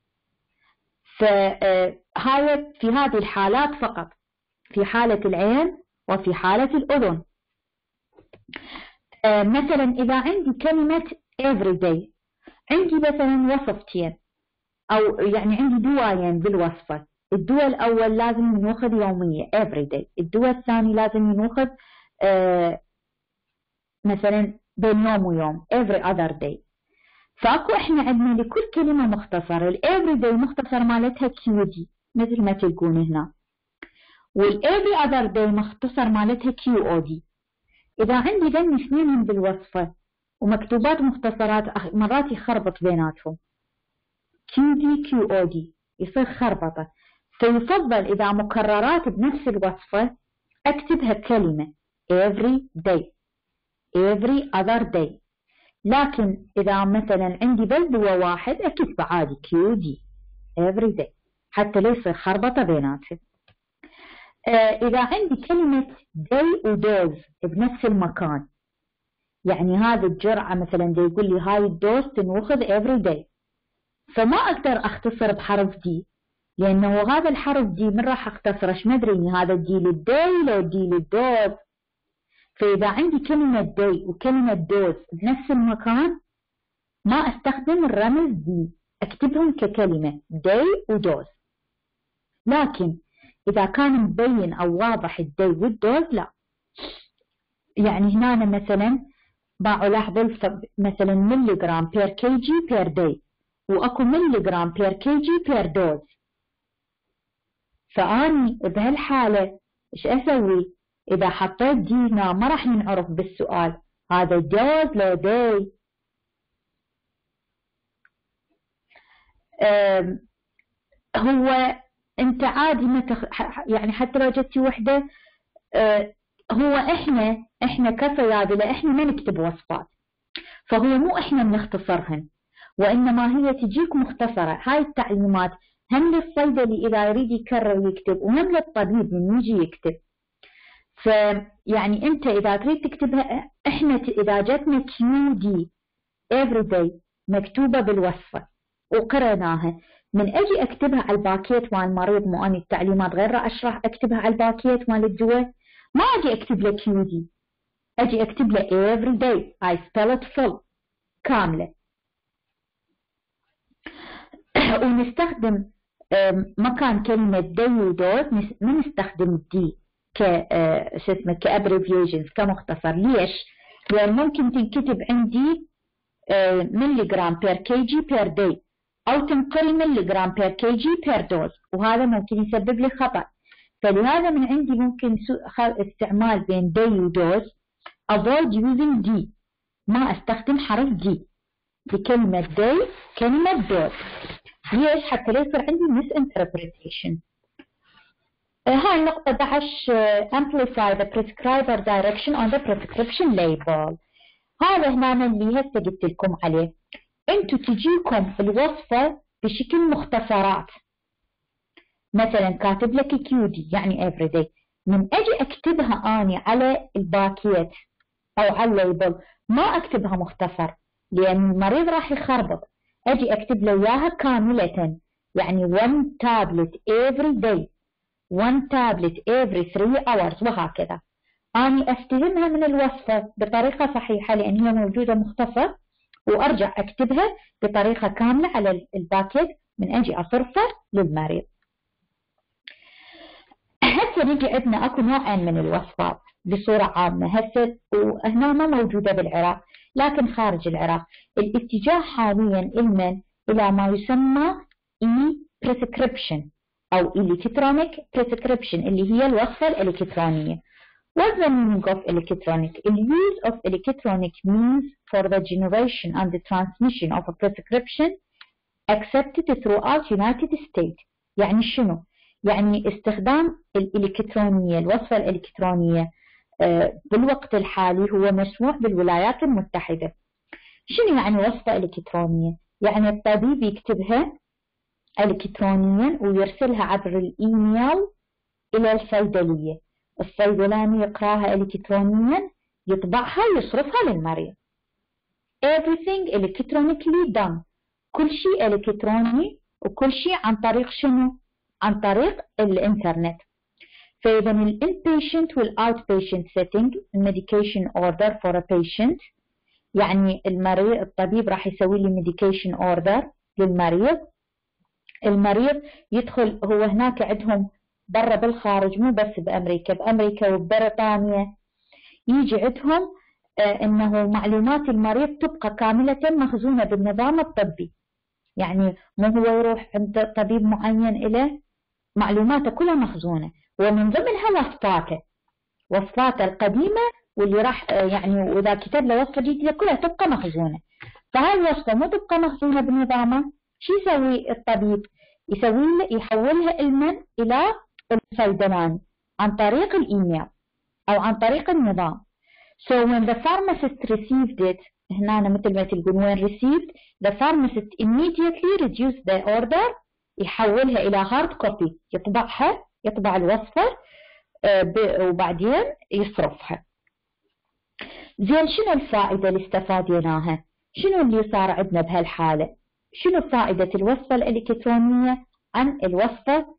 فهاي في هذه الحالات فقط، في حالة العين وفي حالة الأذن. آه مثلا إذا عندي كلمة everyday، عندي مثلا وصفتين أو يعني عندي دوايين بالوصفة. الدواء الأول لازم ينوخذ يومية everyday، الدواء الثاني لازم ينوخذ آه مثلا بين يوم ويوم every other day. فأكو إحنا عندنا لكل كلمة مختصر، ال everyday مختصر مالتها كيو دي مثل ما تلقون هنا، وال every other day مختصر مالتها كيو او دي. إذا عندي ذني اثنين بالوصفة ومكتوبات مختصرات مرات يخربط بيناتهم، كيو دي كيو او دي يصير خربطة. فيفضل إذا مكررات بنفس الوصفة أكتبها كلمة every day every other day. لكن إذا مثلا عندي بس دواء واحد أكتبه عادي كيو دي every day حتى لا يصير خربطة بيناتهم. آه إذا عندي كلمة day ودوز بنفس المكان، يعني هذه الجرعة مثلا دي يقول لي هاي الدوز تنوخذ every day، فما أقدر أختصر بحرف دي، لأنه هذا الحرف دي من راح اختصره؟ ايش ما ادري هذا دي للدي لو دي للدوز. فإذا عندي كلمة دي وكلمة دوز بنفس المكان ما استخدم الرمز دي، اكتبهم ككلمة دي ودوز. لكن إذا كان مبين أو واضح الدي والدوز لا. يعني هنا مثلا بالاحظ مثلا ملي جرام بير كي جي بير دي، واكو ملي جرام بير كي جي بير دوز. فاني بهالحالة ايش اسوي؟ اذا حطيت دي هنا ما راح ينعرف بالسؤال هذا دوز لو دي. هو انت عادي ما تخ... يعني حتى لو جبتي وحده أه هو احنا احنا كصيادله احنا ما نكتب وصفات، فهو مو احنا بنختصرهن، وانما هي تجيك مختصره. هاي التعليمات هم للصيدلي اذا يريد يكرر يكتب، وهم للطبيب من يجي يكتب. فيعني انت اذا تريد تكتبها، احنا اذا جتنا كيو دي every day مكتوبه بالوصفه وقرأناها، من اجي اكتبها على الباكيت مال المريض، مو اني التعليمات غير اشرح اكتبها على الباكيت مال الدواء، ما اجي اكتب له كيو دي، اجي اكتب له every day I spell it full كامله. ونستخدم مكان كلمه دي ودوز ما نستخدم دي ك شو اسمه كابريفيشنز كمختصر. ليش؟ لان ممكن تنكتب عندي ملي جرام بير كي جي بير دي، او تنقل ملي جرام بير كي جي بير دوز، وهذا ممكن يسبب لي خطأ. فلهذا من عندي ممكن استعمال بين دي ودوز avoid using دي، ما استخدم حرف دي بكلمة دي كلمة دوز. ليش؟ حتى لا يصير عندي misinterpretation. هاي النقطة أحد عشر amplify the prescriber direction on the prescription label. هذا هنا اللي هسه قلت لكم عليه. انتو تجيكم الوصفة بشكل مختصرات، مثلا كاتب لك كيو دي يعني every day، من اجي اكتبها اني على الباكيت او على الليبل ما اكتبها مختصر، لان المريض راح يخربط. اجي اكتب له اياها كاملة، يعني one tablet every day، one tablet every three hours، وهكذا. اني استلمها من الوصفة بطريقة صحيحة لان هي موجودة مختصر، وارجع اكتبها بطريقة كاملة على الباكيت من اجي اصرفه للمريض. هسه نجي عندنا اكو نوعين من الوصفات بصورة عامة هسه، وهنا ما موجودة بالعراق لكن خارج العراق. الاتجاه حاليا إلمن الى ما يسمى e-prescription او electronic prescription اللي هي الوصفة الالكترونية. What's the meaning of electronic? The use of electronic means for the generation and the transmission of a prescription accepted throughout United States. يعني شنو؟ يعني استخدام الإلكترونية، الوصفة الإلكترونية بالوقت الحالي هو مسموح بالولايات المتحدة. شنو يعني وصفة إلكترونية؟ يعني الطبيب يكتبها إلكترونيا ويرسلها عبر الإيميل إلى الصيدلية، الصيدلاني يقراها إلكترونيا يطبعها يصرفها للمريض. Everything electronically done، كل شيء إلكتروني وكل شيء عن طريق شنو؟ عن طريق الإنترنت. فإذا ال inpatient وال outpatient setting medication order for a patient، يعني المريض الطبيب راح يسوي لي medication order للمريض. المريض يدخل، هو هناك عندهم برا بالخارج مو بس بأمريكا، بأمريكا وبريطانيا يجي عندهم آه إنه معلومات المريض تبقى كاملة مخزونة بالنظام الطبي. يعني مو هو يروح عند طبيب معين إلى معلوماته كلها مخزونة، ومن ضمنها وصفاته، وصفاته القديمة واللي راح آه يعني وإذا كتب له وصفة جديدة كلها تبقى مخزونة. فهاي الوصفة مو تبقى مخزونة بنظامه، شو يسوي الطبيب؟ يسوي يحولها المن إلى الصيدلاني عن طريق الإيميل أو عن طريق النظام. So when the pharmacist received it، هنا مثل ما تقول وين received، the pharmacist immediately reduced the order، يحولها إلى hard copy، يطبعها، يطبع الوصفة وبعدين يصرفها. زين شنو الفائدة اللي استفاديناها؟ شنو اللي صار عندنا بهالحالة؟ شنو فائدة الوصفة الإلكترونية عن الوصفة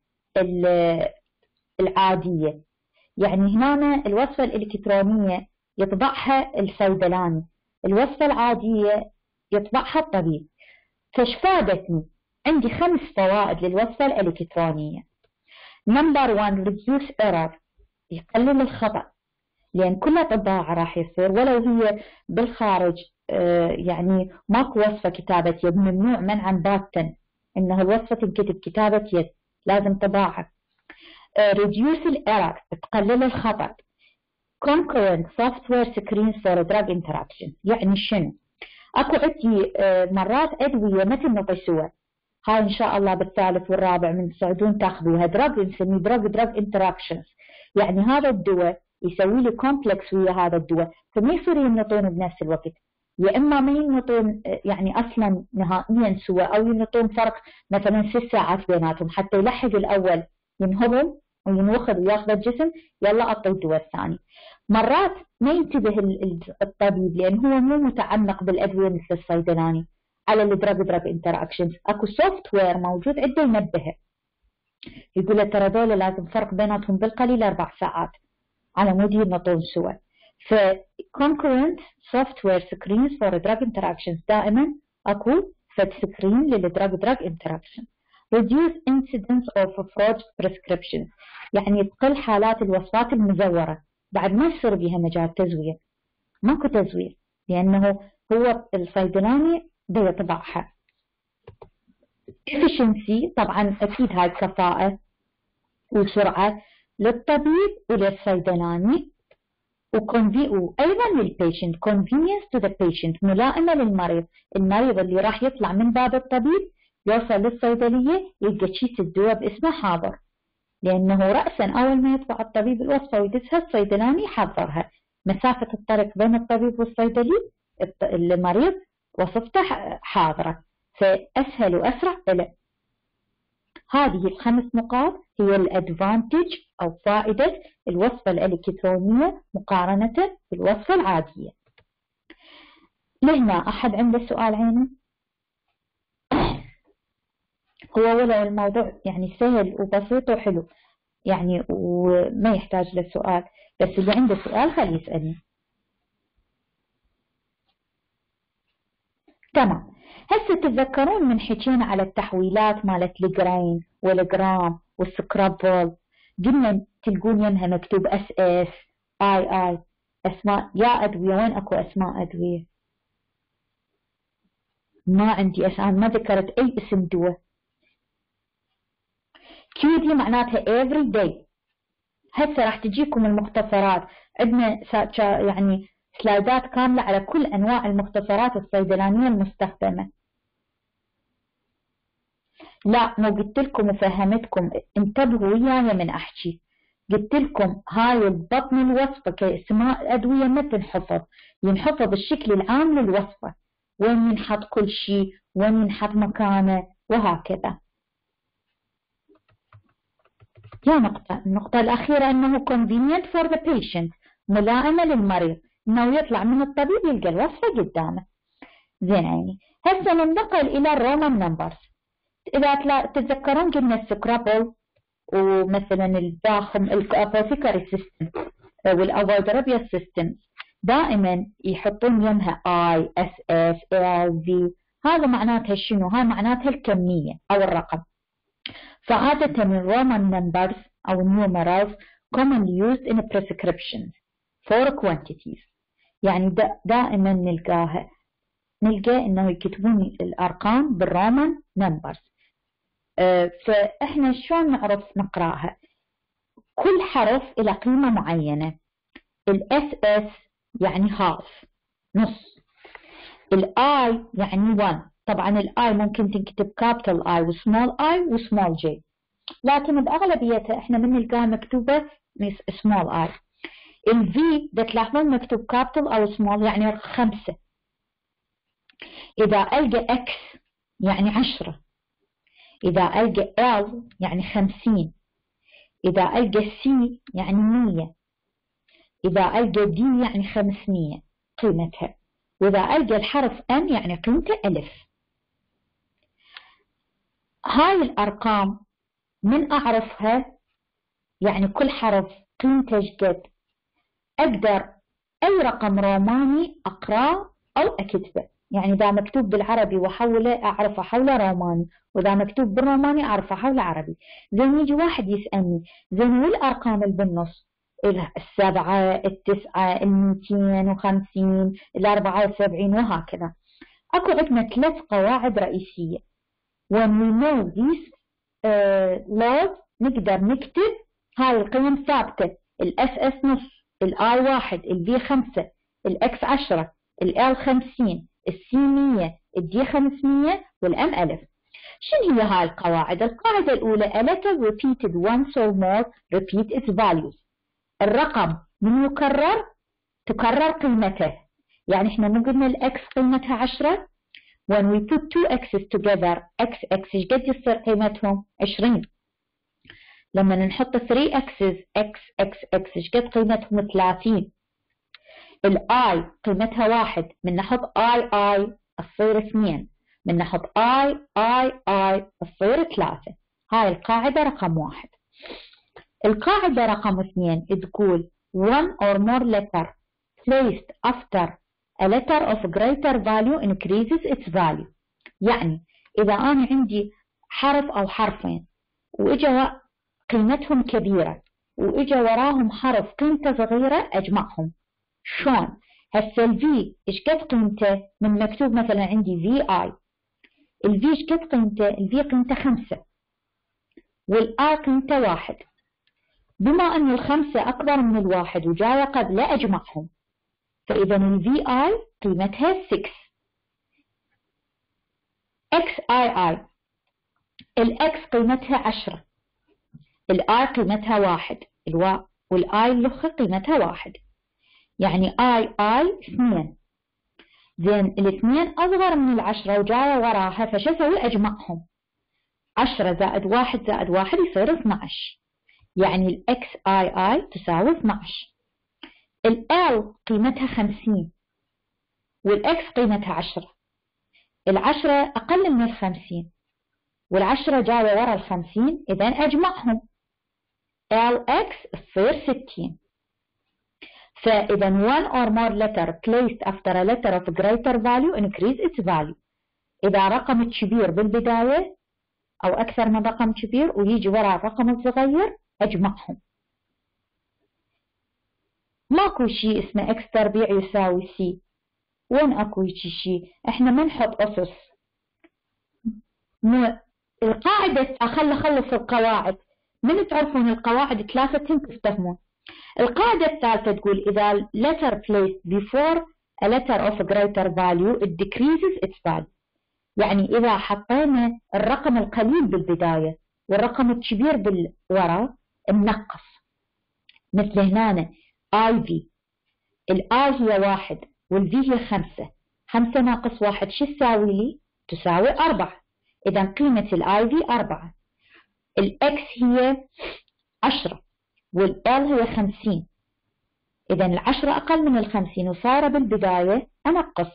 العادية. يعني هنا الوصفة الإلكترونية يطبعها الصيدلاني، الوصفة العادية يطبعها الطبيب. فايش فادتني؟ عندي خمس فوائد للوصفة الإلكترونية. نمبر واحد reduce error، يقلل الخطأ، لأن كلها طباعة راح يصير ولو هي بالخارج. آه يعني ماكو وصفة كتابة يد، ممنوع منعا باتا إنه الوصفة تنكتب كتابة يد، لازم طباعة. آه reduce الإيرور، تقلل الخطأ. concurrent software screens for drug interaction، يعني شنو؟ اكو عندي آه مرات أدوية مثل نطيسوة، هاي إن شاء الله بالثالث والرابع من تصعدون تاخذوها، دراج نسميه دراج دراج انتراكشنز، يعني هذا الدواء يسوي لي كومبلكس ويا هذا الدواء، فما يصير ينطون بنفس الوقت، يا اما ما ينطون يعني اصلا نهائيا سوا، او ينطون فرق مثلا ست ساعات بيناتهم حتى يلحق الاول ينهضم وينوخذ وياخذ الجسم، يلا اعطي الدواء الثاني. مرات ما ينتبه الطبيب لان هو مو متعمق بالادويه مثل الصيدلاني على الدراج دراج انتراكشنز، اكو سوفت وير موجود عنده ينبهه، يقول له ترى دول لازم فرق بيناتهم بالقليل اربع ساعات على مود ينطون سوا. ف concurrent software screens for drug interactions، دائما اكو فد سكرين للدراج دراج انتراكشن. reduce incidence of fraud prescriptions، يعني تقل حالات الوصفات المزوره، بعد ما يصير بها مجال تزوير، ماكو تزوير لانه هو الصيدلاني بده يطبعها. efficiency، طبعا اكيد هاي كفاءة وسرعة للطبيب وللصيدلاني، وايضا للبيشنت convenience to the patient، ملائمة للمريض، المريض اللي راح يطلع من باب الطبيب يوصل للصيدلية يلقى كيس الدواء باسمه حاضر، لانه رأسا اول ما يطبع الطبيب الوصفة ويدسها الصيدلاني يحضرها، مسافة الطريق بين الطبيب والصيدلي المريض وصفته حاضرة، فأسهل وأسرع له. هذه الخمس نقاط هي الادفانتج أو فائدة الوصفة الإلكترونية مقارنة بالوصفة العادية. لهنا أحد عنده سؤال عينه؟ هو ولو الموضوع يعني سهل وبسيط وحلو يعني وما يحتاج لسؤال، بس اللي عنده سؤال خليه يسألني. تمام. هسه تتذكرون من حكينا على التحويلات مالت الجرين والجرام والسكرابل، قلنا تلقون يمها مكتوب اس اس اي اي اسماء يا ادويه، وين اكو اسماء ادويه؟ ما عندي اسماء، ما ذكرت اي اسم دواء. كيو دي معناتها every day. هسه راح تجيكم المختصرات، عندنا يعني سلايدات كامله على كل انواع المختصرات الصيدلانيه المستخدمه. لا مو قلت لكم وفهمتكم، انتبهوا وياي من احكي، قلت لكم هاي البطن الوصفه كاسماء ادويه ما تنحفظ، ينحفظ الشكل العام للوصفه، وين ينحط كل شيء، وين ينحط مكانه وهكذا. يا نقطة، النقطة الأخيرة أنه convenient for the patient، ملائمة للمريض، أنه يطلع من الطبيب يلقى الوصفة قدامه. زين عيني. هسه ننتقل إلى الرومان نمبرز. إذا تتذكرون قلنا السكرابل ومثلا الداخم الابوثيكاري سيستم والافودرابيا سيستم دائما يحطون يمها اي اس اس ال في، هذا معناتها شنو؟ هاي معناتها الكمية أو الرقم. فعادة الرومان numbers أو numerals commonly used in prescriptions for quantities، يعني دا دائما نلقاها نلقى إنه يكتبون الأرقام بالرومان numbers. أه فإحنا شلون نعرف نقرأها؟ كل حرف إلى قيمة معينة. ال اس اس يعني half نص، ال I يعني one، طبعا الاي ممكن تنكتب كابيتال اي وسمول اي وسمول جي، لكن باغلبيتها احنا من نلقاها مكتوبه سمول اي. الفي ده تلاحظون مكتوب كابيتال او سمول يعني خمسه. اذا القى اكس يعني عشرة، اذا القى ال يعني خمسين، اذا القى سي يعني مية، اذا القى دي يعني خمسمية قيمتها، واذا القى الحرف ان يعني قيمته الف. هاي الأرقام من أعرفها يعني كل حرف قيمته شقد أقدر أي رقم روماني أقرأه أو أكتبه. يعني إذا مكتوب بالعربي وأحوله أعرف أحوله روماني، وإذا مكتوب بالروماني أعرف أحوله عربي. زين يجي واحد يسألني زين والأرقام اللي بالنص، السبعة التسعة الميتين وخمسين الأربعة وسبعين وهكذا. أكو عندنا ثلاث قواعد رئيسية. when we know these uh, laws نقدر نكتب هاي القيم ثابتة. الاس اس نص، الاي واحد، البي خمسة، الاكس عشرة، ال خمسين، السي مية، الدي خمسمية، والام ألف. شنو هي هاي القواعد؟ القاعدة الأولى a letter repeated once or more repeat its values. الرقم من يكرر تكرر قيمته. يعني احنا مو قلنا الاكس قيمتها عشرة؟ when we put two x's together x x ايش قد يصير قيمتهم؟ عشرين. لما نحط three x's x x x ايش قد قيمتهم؟ ثلاثين. الاي قيمتها واحد، من نحط اي اي تصير اثنين، من نحط اي اي اي تصير ثلاثة. هاي القاعدة رقم واحد. القاعدة رقم اثنين تقول one or more letter placed after a letter of greater value increases its value. يعني إذا أنا عندي حرف أو حرفين وإجا قيمتهم كبيرة وإجا وراهم حرف قيمته صغيرة أجمعهم. شلون؟ هسه الفي إيش قد قيمته؟ من مكتوب مثلا عندي في آي، الفي إيش قد قيمته؟ الفي قيمته خمسة والآي قيمته واحد. بما أن الخمسة أكبر من الواحد وجاية قبله أجمعهم، فإذا الفي آي قيمتها ستة. اكس اي اي، الاكس قيمتها عشرة، الاي قيمتها واحد، الوا والاي الاخرى قيمتها واحد. يعني اي اي اثنين. زين الاثنين اصغر من العشرة وجاية وراها، فشو اسوي؟ اجمعهم. عشرة زائد واحد زائد واحد يصير اثناعش. يعني الاكس اي اي تساوي اثناعش. ال قيمتها خمسين والاكس قيمتها عشرة. العشرة اقل من الخمسين والعشرة جاية ورا الخمسين، اذا اجمعهم ال اكس تصير ستين. فاذا one or more letter placed after a letter of greater value increase its value. اذا رقم كبير بالبداية او اكثر من رقم كبير ويجي ورا الرقم الصغير اجمعهم. ماكو شيء اسمه اكس تربيع يساوي سي. وين اكو شيء؟ احنا ما نحط اسس. مو القاعدة خل خلص القواعد. من تعرفون القواعد ثلاثة تفهمون. القاعدة الثالثة تقول إذا letter placed before a letter of greater value it decreases its value. يعني إذا حطينا الرقم القليل بالبداية والرقم الكبير بالوراء ننقص. مثل هنا اي في، الاي هي واحد والفي هي خمسة، خمسة ناقص واحد شو تساوي لي؟ تساوي أربعة. إذا قيمة الاي في أربعة. الاكس هي عشرة والال هي خمسين. إذا العشرة أقل من الخمسين وصار بالبداية أنقص،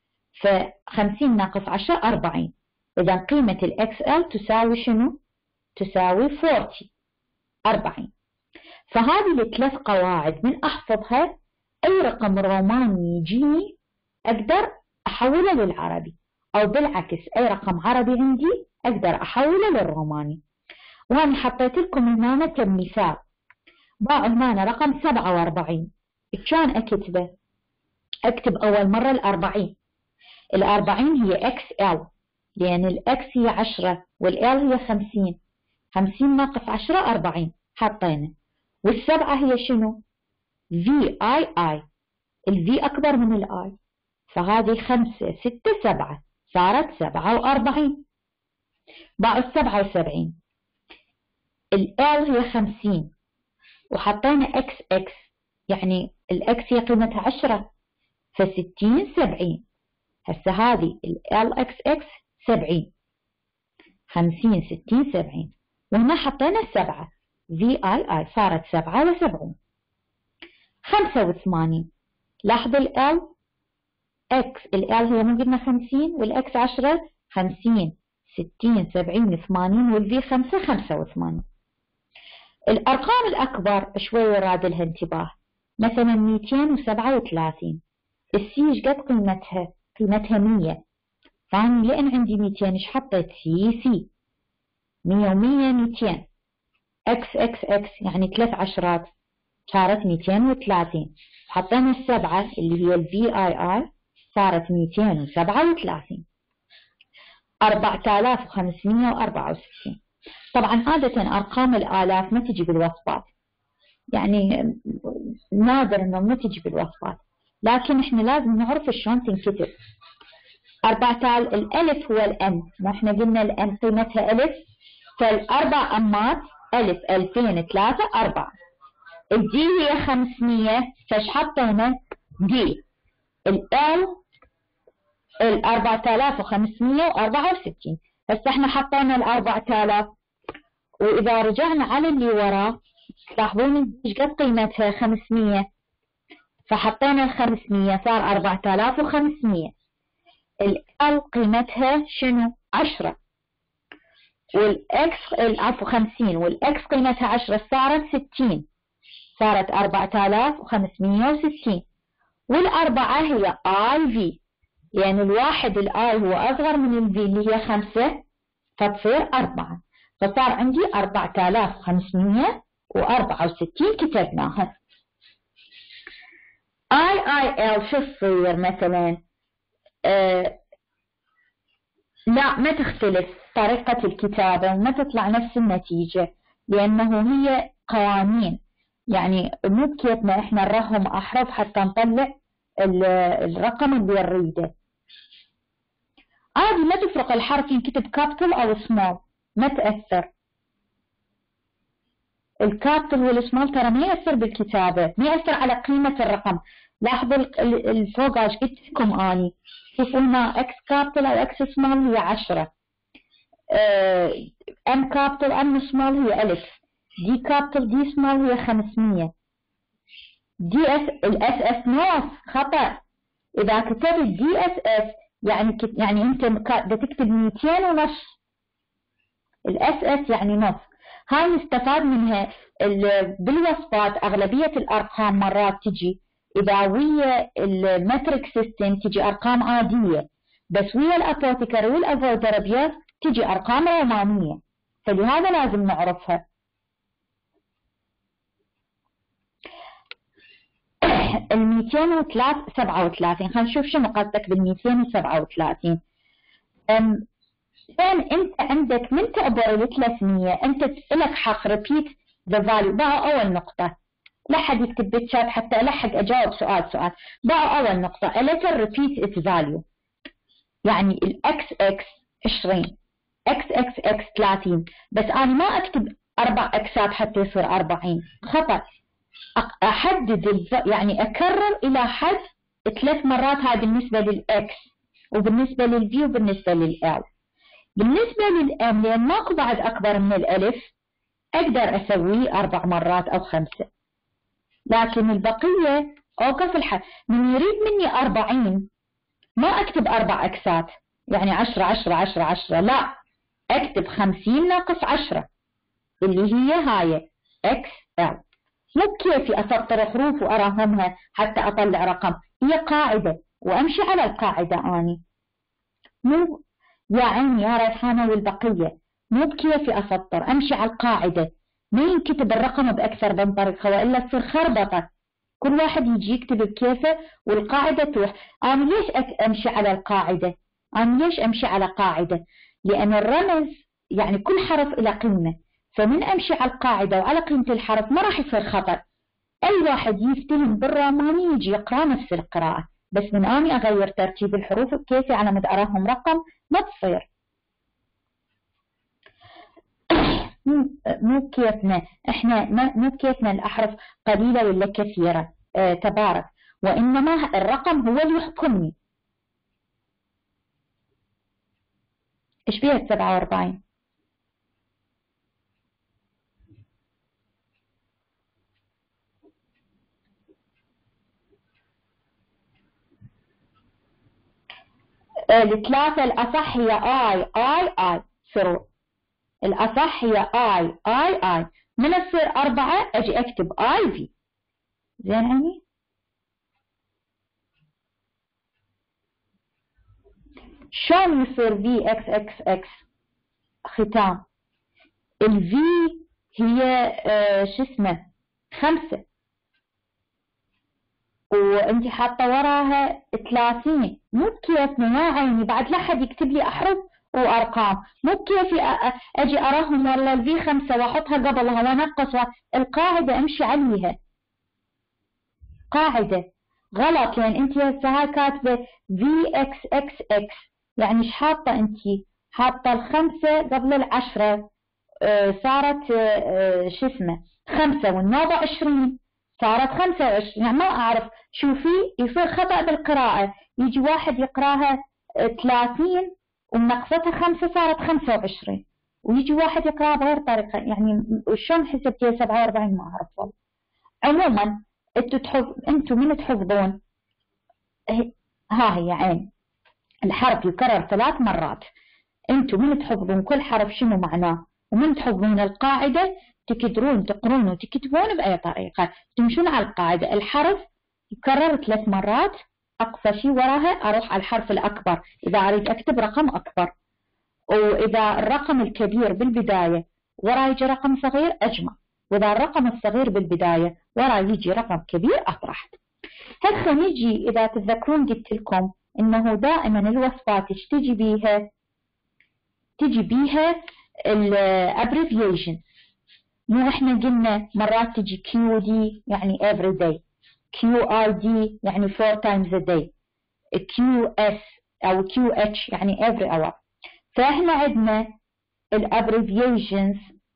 فخمسين ناقص عشرة أربعين. إذا قيمة الاكس ال تساوي شنو؟ تساوي أربعين، أربعين. فهذه الثلاث قواعد من أحفظها أي رقم روماني يجيني أقدر أحوله للعربي، أو بالعكس أي رقم عربي عندي أقدر أحوله للروماني. وأنا حطيت لكم هنا كمثال. باع هنا رقم سبعة وأربعين، كان أكتبه؟ أكتب أول مرة الأربعين. الأربعين هي إكس إل، لأن الإكس هي عشرة والإل هي خمسين. خمسين ناقص عشرة أربعين حطينا. والسبعة هي شنو؟ في آي آي، الفي أكبر من الآي، فهذه خمسة ستة سبعة صارت سبعة وأربعين. باع السبعة وسبعين، الإل هي خمسين وحطينا إكس إكس، يعني الإكس هي قيمتها عشرة، فستين سبعين. هسه هذه ال إكس إكس سبعين، خمسين ستين سبعين، وهنا حطينا سبعة في آي آي صارت سبعة وسبعون. خمسة وثمانين، لاحظوا ال إكس، ال هي مو قلنا خمسين والإكس عشرة، خمسين ستين سبعين ثمانين والفي خمسة خمسة وثمانين. الأرقام الأكبر شوي يراد لها انتباه، مثلا مئتين وسبعة وثلاثين، السي ايش قد قيمتها؟ قيمتها مية، فأنا لأن عندي مئتين ايش حطيت؟ سي سي مية ومية مئتين، اكس اكس اكس يعني ثلاث عشرات صارت مئتين وثلاثين، حطينا السبعة اللي هي الفي اي اي صارت مئتين وسبعة وثلاثين. أربعة آلاف وخمسمية وأربعة وستين. طبعا عادة أرقام الآلاف ما تجي بالوصفات، يعني نادر انه ما تجي بالوصفات، لكن احنا لازم نعرف شلون تنكتب. أربعة آلاف الألف هو الأم، ما احنا قلنا الأم قيمتها ألف، فالأربع أمات ألف ألفين ثلاثة أربعة. الدي هي خمسمية، فايش حطينا؟ دي. الأل الأربعة آلاف وخمسمية وأربعة وستين، هسه احنا حطينا الأربعة آلاف، وإذا رجعنا على اللي وراه تلاحظون ايش قد قيمتها؟ خمسمية، فحطينا الخمسمية صار أربعة آلاف وخمسمية. الأل قيمتها شنو؟ عشرة، والإكس عفوا خمسين، والإكس قيمتها عشرة صارت ستين، صارت أربعة آلاف وخمسمية وستين. والأربعة هي آي في، يعني الواحد الآي هو أصغر من الفي اللي هي خمسة، فتصير أربعة، فصار عندي أربعة آلاف وخمسمية وأربعة وستين كتبناها. اي اي ال شو تصير مثلا؟ آه لا ما تختلف طريقة الكتابة وما تطلع نفس النتيجة، لأنه هي قوانين، يعني مو بكيفنا احنا نرهم أحرف حتى نطلع الرقم اللي نريده. عادي ما تفرق الحرف ينكتب كابيتال أو سمول، ما تأثر. الكابيتال والسمول ترى ما يأثر بالكتابة، ما يأثر على قيمة الرقم. لاحظوا الفوق ايش قلت لكم اني، شوفوا هنا اكس كابيتال او اكس سمول هي عشرة، ام كابيتال ام سمول هي ألف، دي كابيتال دي سمول هي خمسمية، دي اس الاس اس نص خطأ. اذا كتبت دي اس اس يعني كت يعني انت بدك تكتب مئتين ونص، الاس اس يعني نص. هاي نستفاد منها بالوصفات. اغلبية الارقام مرات تجي إذا ويا المترك سيستم تجي أرقام عادية، بس ويا الأبوتيكاري والأفودربيات تجي أرقام رومانية، فلهذا لازم نعرفها. المئتين وسبعة وثلاثين، خلينا نشوف شنو قصدك بالمئتين وسبعة وثلاثين. أم كان أنت عندك من تعبر الثلاثمية أنت لك حق repeat the value. بقى أول نقطة، لا حد يكتب بالشات حتى ألحق أجاوب سؤال سؤال. بقى أول نقطة a letter repeats its value، يعني الإكس إكس عشرين، إكس إكس إكس ثلاثين، بس أنا ما أكتب أربع إكسات حتى يصير أربعين، خطأ. أحدد يعني أكرر إلى حد ثلاث مرات، هذا بالنسبة للإكس وبالنسبة للفي وبالنسبة للإل. بالنسبة للإم لأن ماكو بعد أكبر من الألف أقدر أسويه أربع مرات أو خمسة، لكن البقية أوقف الحد. من يريد مني أربعين ما أكتب أربع أكسات يعني عشرة عشرة عشرة عشرة، لا أكتب خمسين ناقص عشرة اللي هي هاي إكس إل. مو بكيفي أسطر حروف وأراهمها حتى أطلع رقم، هي قاعدة وأمشي على القاعدة أني. مو يا عيني يا ريحانة والبقية، مو بكيفي أسطر، أمشي على القاعدة، ما ينكتب الرقم بأكثر من طريقة وإلا تصير خربطة، كل واحد يجي يكتب بكيفه والقاعدة تروح. أنا ليش أمشي على القاعدة؟ أنا ليش أمشي على قاعدة؟ لأن الرمز يعني كل حرف إلى قيمة، فمن أمشي على القاعدة وعلى قيمة الحرف ما راح يصير خطأ. أي واحد يفتهم بالراماني يجي يقرأ نفس القراءة، بس من أني أغير ترتيب الحروف بكيفي على مد أراهم رقم ما تصير. مو بكيفنا احنا، مو بكيفنا الأحرف قليلة ولا كثيرة، اه تبارك، وإنما الرقم هو اللي يحكمني. إيش فيها سبعة وأربعين؟ الثلاثة الأصح هي I I I سرور. الأصح هي I I I. من تصير أربعة أجي أكتب I V. زين عمي؟ شلون يصير V X X X ختام؟ ال V هي آه شو اسمه خمسة وانت حاطه وراها ثلاثين، مو بكيفنا يا عيني، بعد لا حد يكتب لي احرف وارقام، مو بكيفي اجي اراهم والله الفي خمسة واحطها قبلها وانقصها. القاعده امشي عليها، قاعده غلط، لان انت هسه هاي كاتبه في اكس اكس اكس، يعني ايش حاطه انت؟ حاطه الخمسه قبل العشره، آه صارت آه شو اسمه خمسه والنوبه عشرين صارت خمسة وعشرين، يعني ما أعرف. شوفي يصير خطأ بالقراءة، يجي واحد يقراها ثلاثين ومنقصتها خمسة صارت خمسة وعشرين، ويجي واحد يقراها بغير طريقة، يعني شلون حسبتيها سبعة وأربعين ما أعرف والله. عموما انتوا تحفظ انتوا من تحفظون ها هي عين الحرف يكرر ثلاث مرات، انتوا من تحفظون كل حرف شنو معناه ومن تحفظون القاعدة تقدرون تقرون وتكتبون بأي طريقة، تمشون على القاعدة. الحرف يكرر ثلاث مرات، أقصى شيء وراها أروح على الحرف الأكبر إذا أريد أكتب رقم أكبر، وإذا الرقم الكبير بالبداية وراه يجي رقم صغير أجمع، وإذا الرقم الصغير بالبداية وراه يجي رقم كبير أطرح. هسه نجي إذا تتذكرون قلت لكم إنه دائما الوصفات ايش تجي بيها؟ تجي بيها الابريفيشن. مو احنا قلنا مرات تجي كيو دي يعني every day، كيو اي دي يعني four times a day، كيو اس او كيو اتش يعني every hour. فاحنا عندنا الابريفيشنز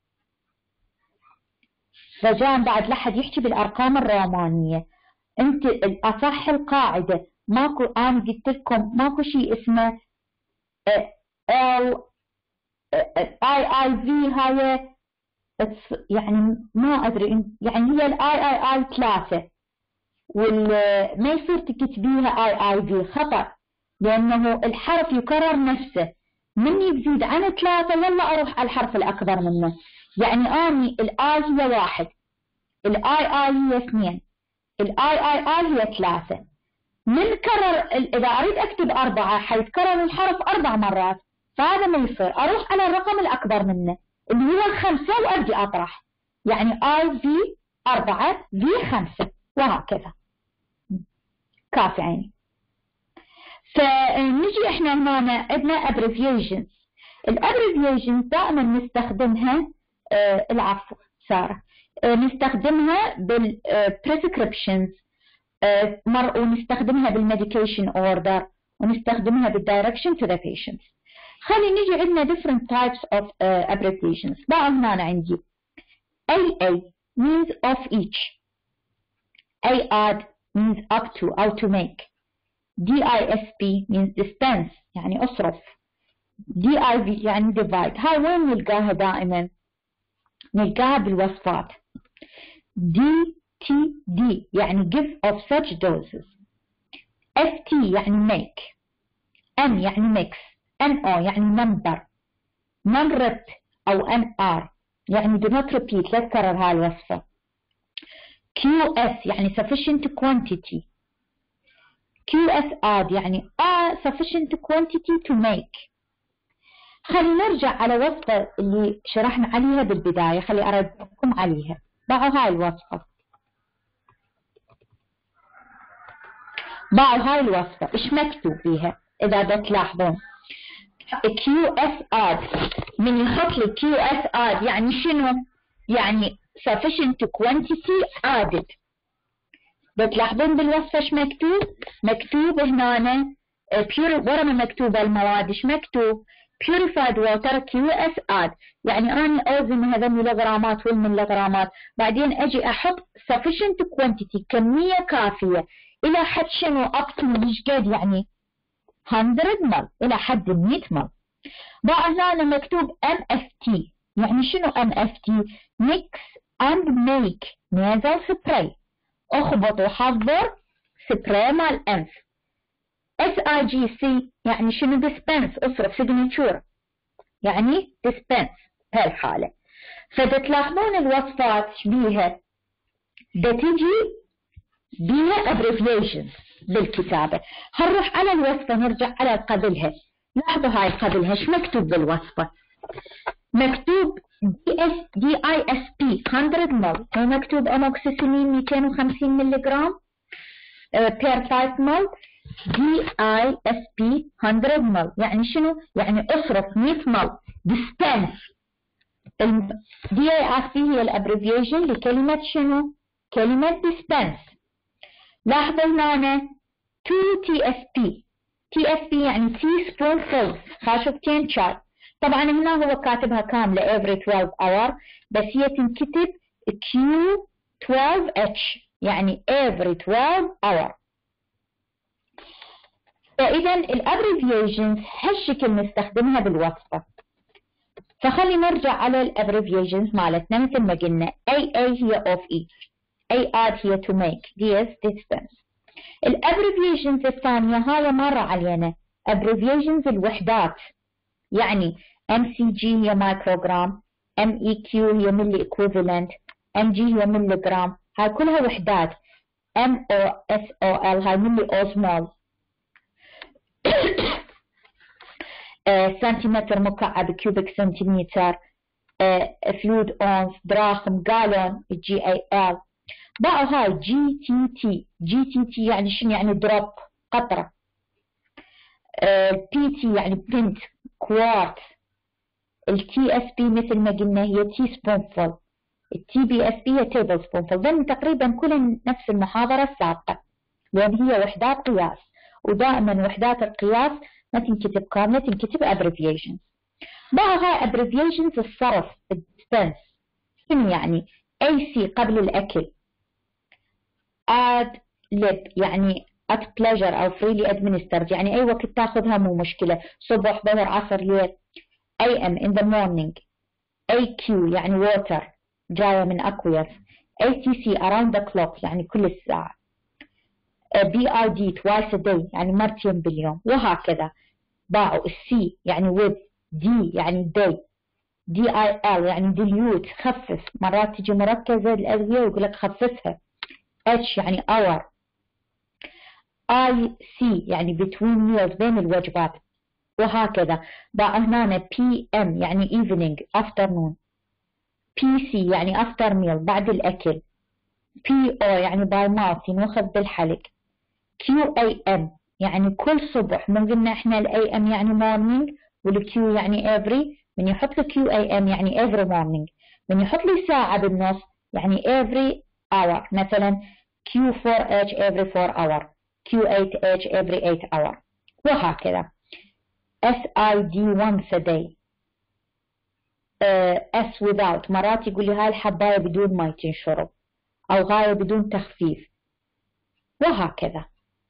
رجاء بعد لا حد يحكي بالارقام الرومانيه. انت الاصح القاعده ماكو، انا قلت لكم ماكو شيء اسمه ال اي اي في، هاي يعني ما ادري يعني هي الاي اي اي ثلاثة وما يصير تكتبيها اي اي في، خطأ، لانه الحرف يكرر نفسه، من يزيد عن ثلاثة يلا اروح على الحرف الاكبر منه. يعني اني الاي هي واحد، الاي اي هي اثنين، الاي اي اي هي ثلاثة، من كرر اذا اريد اكتب اربعة حيتكرر الحرف اربع مرات، فهذا ما يصير، اروح على الرقم الاكبر منه اللي هو الخمسة وابدي اطرح، يعني اي في اربعة في خمسة وهكذا. كافي عيني. فنجي احنا هنا عندنا abbreviations. الابريفيشنز دائما نستخدمها آه العفو سارة آه نستخدمها بالبريسكريبشنز آه مر ونستخدمها بالميديكيشن اوردر ونستخدمها بالدايركشن تو ذا بيشنت. خلي نجي عندنا different types of uh, abbreviations. بقى هنا أنا عندي إيه إيه means of each، A add means up to أو to make، دي آي إس بي means dispense يعني أصرف، دي آي في يعني divide. هاي وين نلقاها دائما؟ نلقاها بالوصفات. دي تي دي يعني give of such doses، إف تي يعني make، M يعني mix، إن أو يعني number، non-rep أو إن آر يعني do not repeat لا تكرر هاي الوصفة، كيو إس يعني sufficient quantity، كيو إس add يعني are sufficient quantity to make. خلي نرجع على وصفة اللي شرحنا عليها بالبداية، خلي أردكم عليها. باعوا هاي الوصفة، باعوا هاي الوصفة إيش مكتوب بيها إذا بتلاحظون؟ كيو إس add، من يحط لي كيو إس add يعني شنو؟ يعني sufficient quantity added. بتلاحظون بالوصفة ايش مكتوب؟ مكتوب هنا pure، ورا ما مكتوبة المواد ايش مكتوب؟ purified water كيو إس add، يعني أنا أوزن هذا ملغرامات والملغرامات، بعدين أجي أحط sufficient quantity كمية كافية إلى حد شنو؟ up to مش قد يعني مية مل إلى حد مية مل. بقى هنا مكتوب إم إف تي، يعني شنو إم إف تي؟ mix and make nasal spray، اخبط وحضر سبراي مال أنف. إس آي جي سي يعني شنو؟ dispense، اصرف signature يعني dispense بهالحالة. فتلاحظون الوصفات بيها دا تجي بيها abbreviations بالكتابة. هنروح على الوصفة نرجع على قبلها. لاحظوا هاي قبلها شو مكتوب بالوصفة؟ مكتوب دي اي اس بي مية مل، ومكتوب اموكسيسيلين مئتين وخمسين ملي جرام بير خمسة مل دي اي اس بي مية مل. يعني شنو؟ يعني اصرف مئة مل dispense. دي اي اس بي هي الابريفيشن لكلمة شنو؟ كلمة dispense. لاحظوا هنا تو تي اس بي. تي اس بي يعني تي سبون فول، خاشقتين شاي. طبعا هنا هو كاتبها كاملة every twelve hour، بس هي تنكتب كيو اثنا عشر اتش يعني every twelve hour. فإذا الابريفيشنز هالشكل نستخدمها بالوصفة. فخلي نرجع على الابريفيشنز مالتنا مثل ما قلنا. إيه إيه هي of each، أي add هي to make، دي إس dispense. الابريفيشنز الثانية هاي مرة علينا، ابريفيشنز الوحدات، يعني إم سي جي هي مايكروغرام، إم إي كيو هي ملي equivalent، إم جي هي ملي جرام، هاي كلها وحدات. إم أو إس أو إل هاي ملي أوزمول. سنتيمتر مكعب كيوبيك سنتيمتر، فلويد أونس، دراهم، جالون، جي أي إل. بقى هاي جي تي تي. جي تي تي يعني شنو؟ يعني دروب، قطرة. بي تي يعني بنت، كوارت. التي اس بي مثل ما قلنا هي تي سبونفل، التي بي اس بي هي تيبل سبونفل. ضمن تقريبا كل نفس المحاضرة السابقة، لأن هي وحدات قياس، ودائما وحدات القياس ما تنكتب كاملة، تنكتب abbreviations. بقى هاي abbreviations الصرف الديسبنس. شنو يعني؟ اي سي قبل الأكل، ad lib يعني at pleasure أو freely administered يعني أي وقت تاخذها مو مشكلة، صبح ظهر عصر ليل. إيه إم in the morning. إيه كيو يعني water جاية من aqueous. إيه تي سي around the clock يعني كل الساعة. بي آي دي twice a day يعني مرتين باليوم، وهكذا. باعوا السي يعني with، دي يعني day، دي اي ال يعني dilute خفف، مرات تجي مركزة الأدوية ويقول لك خففها. اتش يعني hour. اي سي يعني between meals بين الوجبات، وهكذا. بقى هنا بي ام يعني evening afternoon. بي سي يعني after meal بعد الأكل. بي او يعني by mouth ينوخذ بالحلق. كيو اي ام يعني كل صبح. من قلنا احنا الاي ام يعني morning والكيو يعني every. من يحط لي كيو اي ام يعني every morning. من يحط لي ساعة بالنص يعني every hour. مثلا كيو فور اتش every four hour، كيو ايت اتش every eight hour، وهكذا. اس اي دي once a day. اس uh, without مرات يقول لي هاي الحباية بدون ما تنشرب، او هاي بدون تخفيف، وهكذا.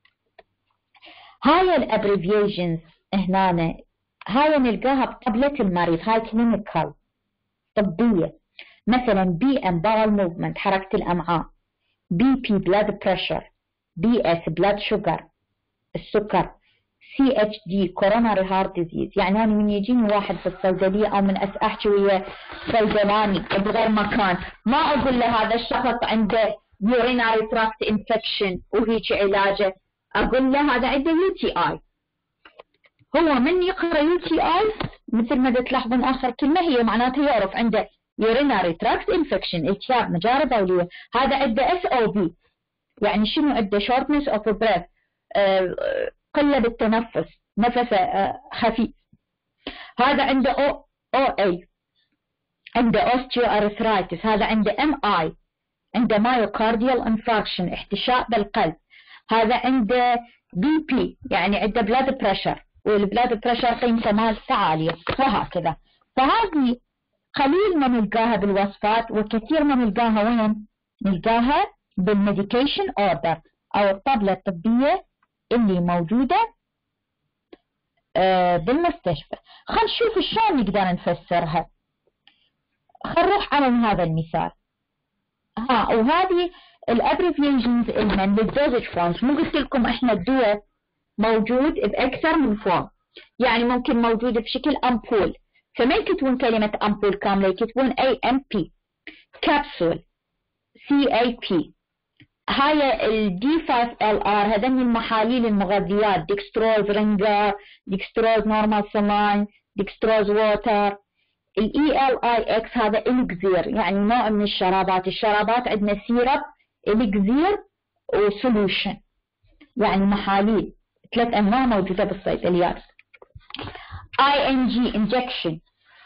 هاي الابريفيشنز هنا هاي نلقاها بطبلة المريض، هاي كلينيكال طبية. مثلا بي ام باول موفمنت حركة الأمعاء، بي بي بلاد بريشر، بي اس بلاد شوجر السكر، سي اتش دي كوروناري هارت ديزيز. يعني أنا من يجيني واحد في الصيدلية أو من أحكي ويا صيدلاني بغير مكان، ما أقول له هذا الشخص عنده urinary tract infection وهيك علاجه، أقول له هذا عنده يو تي آي. هو من يقرأ يو تي آي مثل ما تلاحظون آخر كلمة هي معناته يعرف عنده urinary tract infection التهاب مجاري بولية. هذا عنده اس او بي يعني شنو؟ عنده shortness of breath، آه قلة بالتنفس، نفسه آه خفيف. هذا عنده او او اي، عنده osteoarthritis. هذا عنده ام اي، عنده myocardial infarction احتشاء بالقلب. هذا عنده بي بي يعني عنده blood pressure، والبلاد بريشر قيمته مالته عالية، وهكذا. فهذه قليل ما نلقاها بالوصفات، وكثير ما نلقاها وين؟ نلقاها بالميديكيشن اوردر او الطبلة الطبية اللي موجودة آه بالمستشفى. خلينا نشوف شلون نقدر نفسرها. خلينا نروح على هذا المثال. ها وهذه الابريفيشنز المن للدوزج فورمز. مو قلت لكم احنا الدواء موجود بأكثر من فورم، يعني ممكن موجود بشكل أمبول، فما يكتبون كلمة أمبول كاملة، يكتبون أي إم بي. كبسول سي إيه بي. هاي ال دي خمسة إل آر هذني المحاليل المغذيات، ديكستروز رينجر، ديكستروز نورمال سلاين، ديكستروز ووتر. ال إي إل آي إكس هذا إليكزير، يعني نوع من الشرابات. الشرابات عندنا سيرب، إليكزير، وسولوشن، يعني محاليل، ثلاث أنواع موجودة بالصيدليات. آي إن جي injection،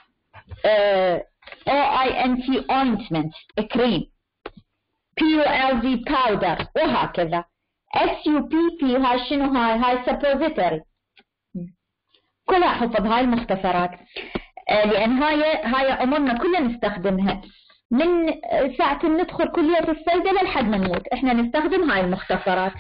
أو آي إن تي ointment كريم، بي يو إل في powder، وهكذا. إس يو بي بي هاي شنو؟ هاي هاي suppository. كلها حفظ هاي المختصرات، لأن هاي هاي عمرنا كلنا نستخدمها من ساعة ندخل كلية الصيدلة لحد ما نموت، احنا نستخدم هاي المختصرات.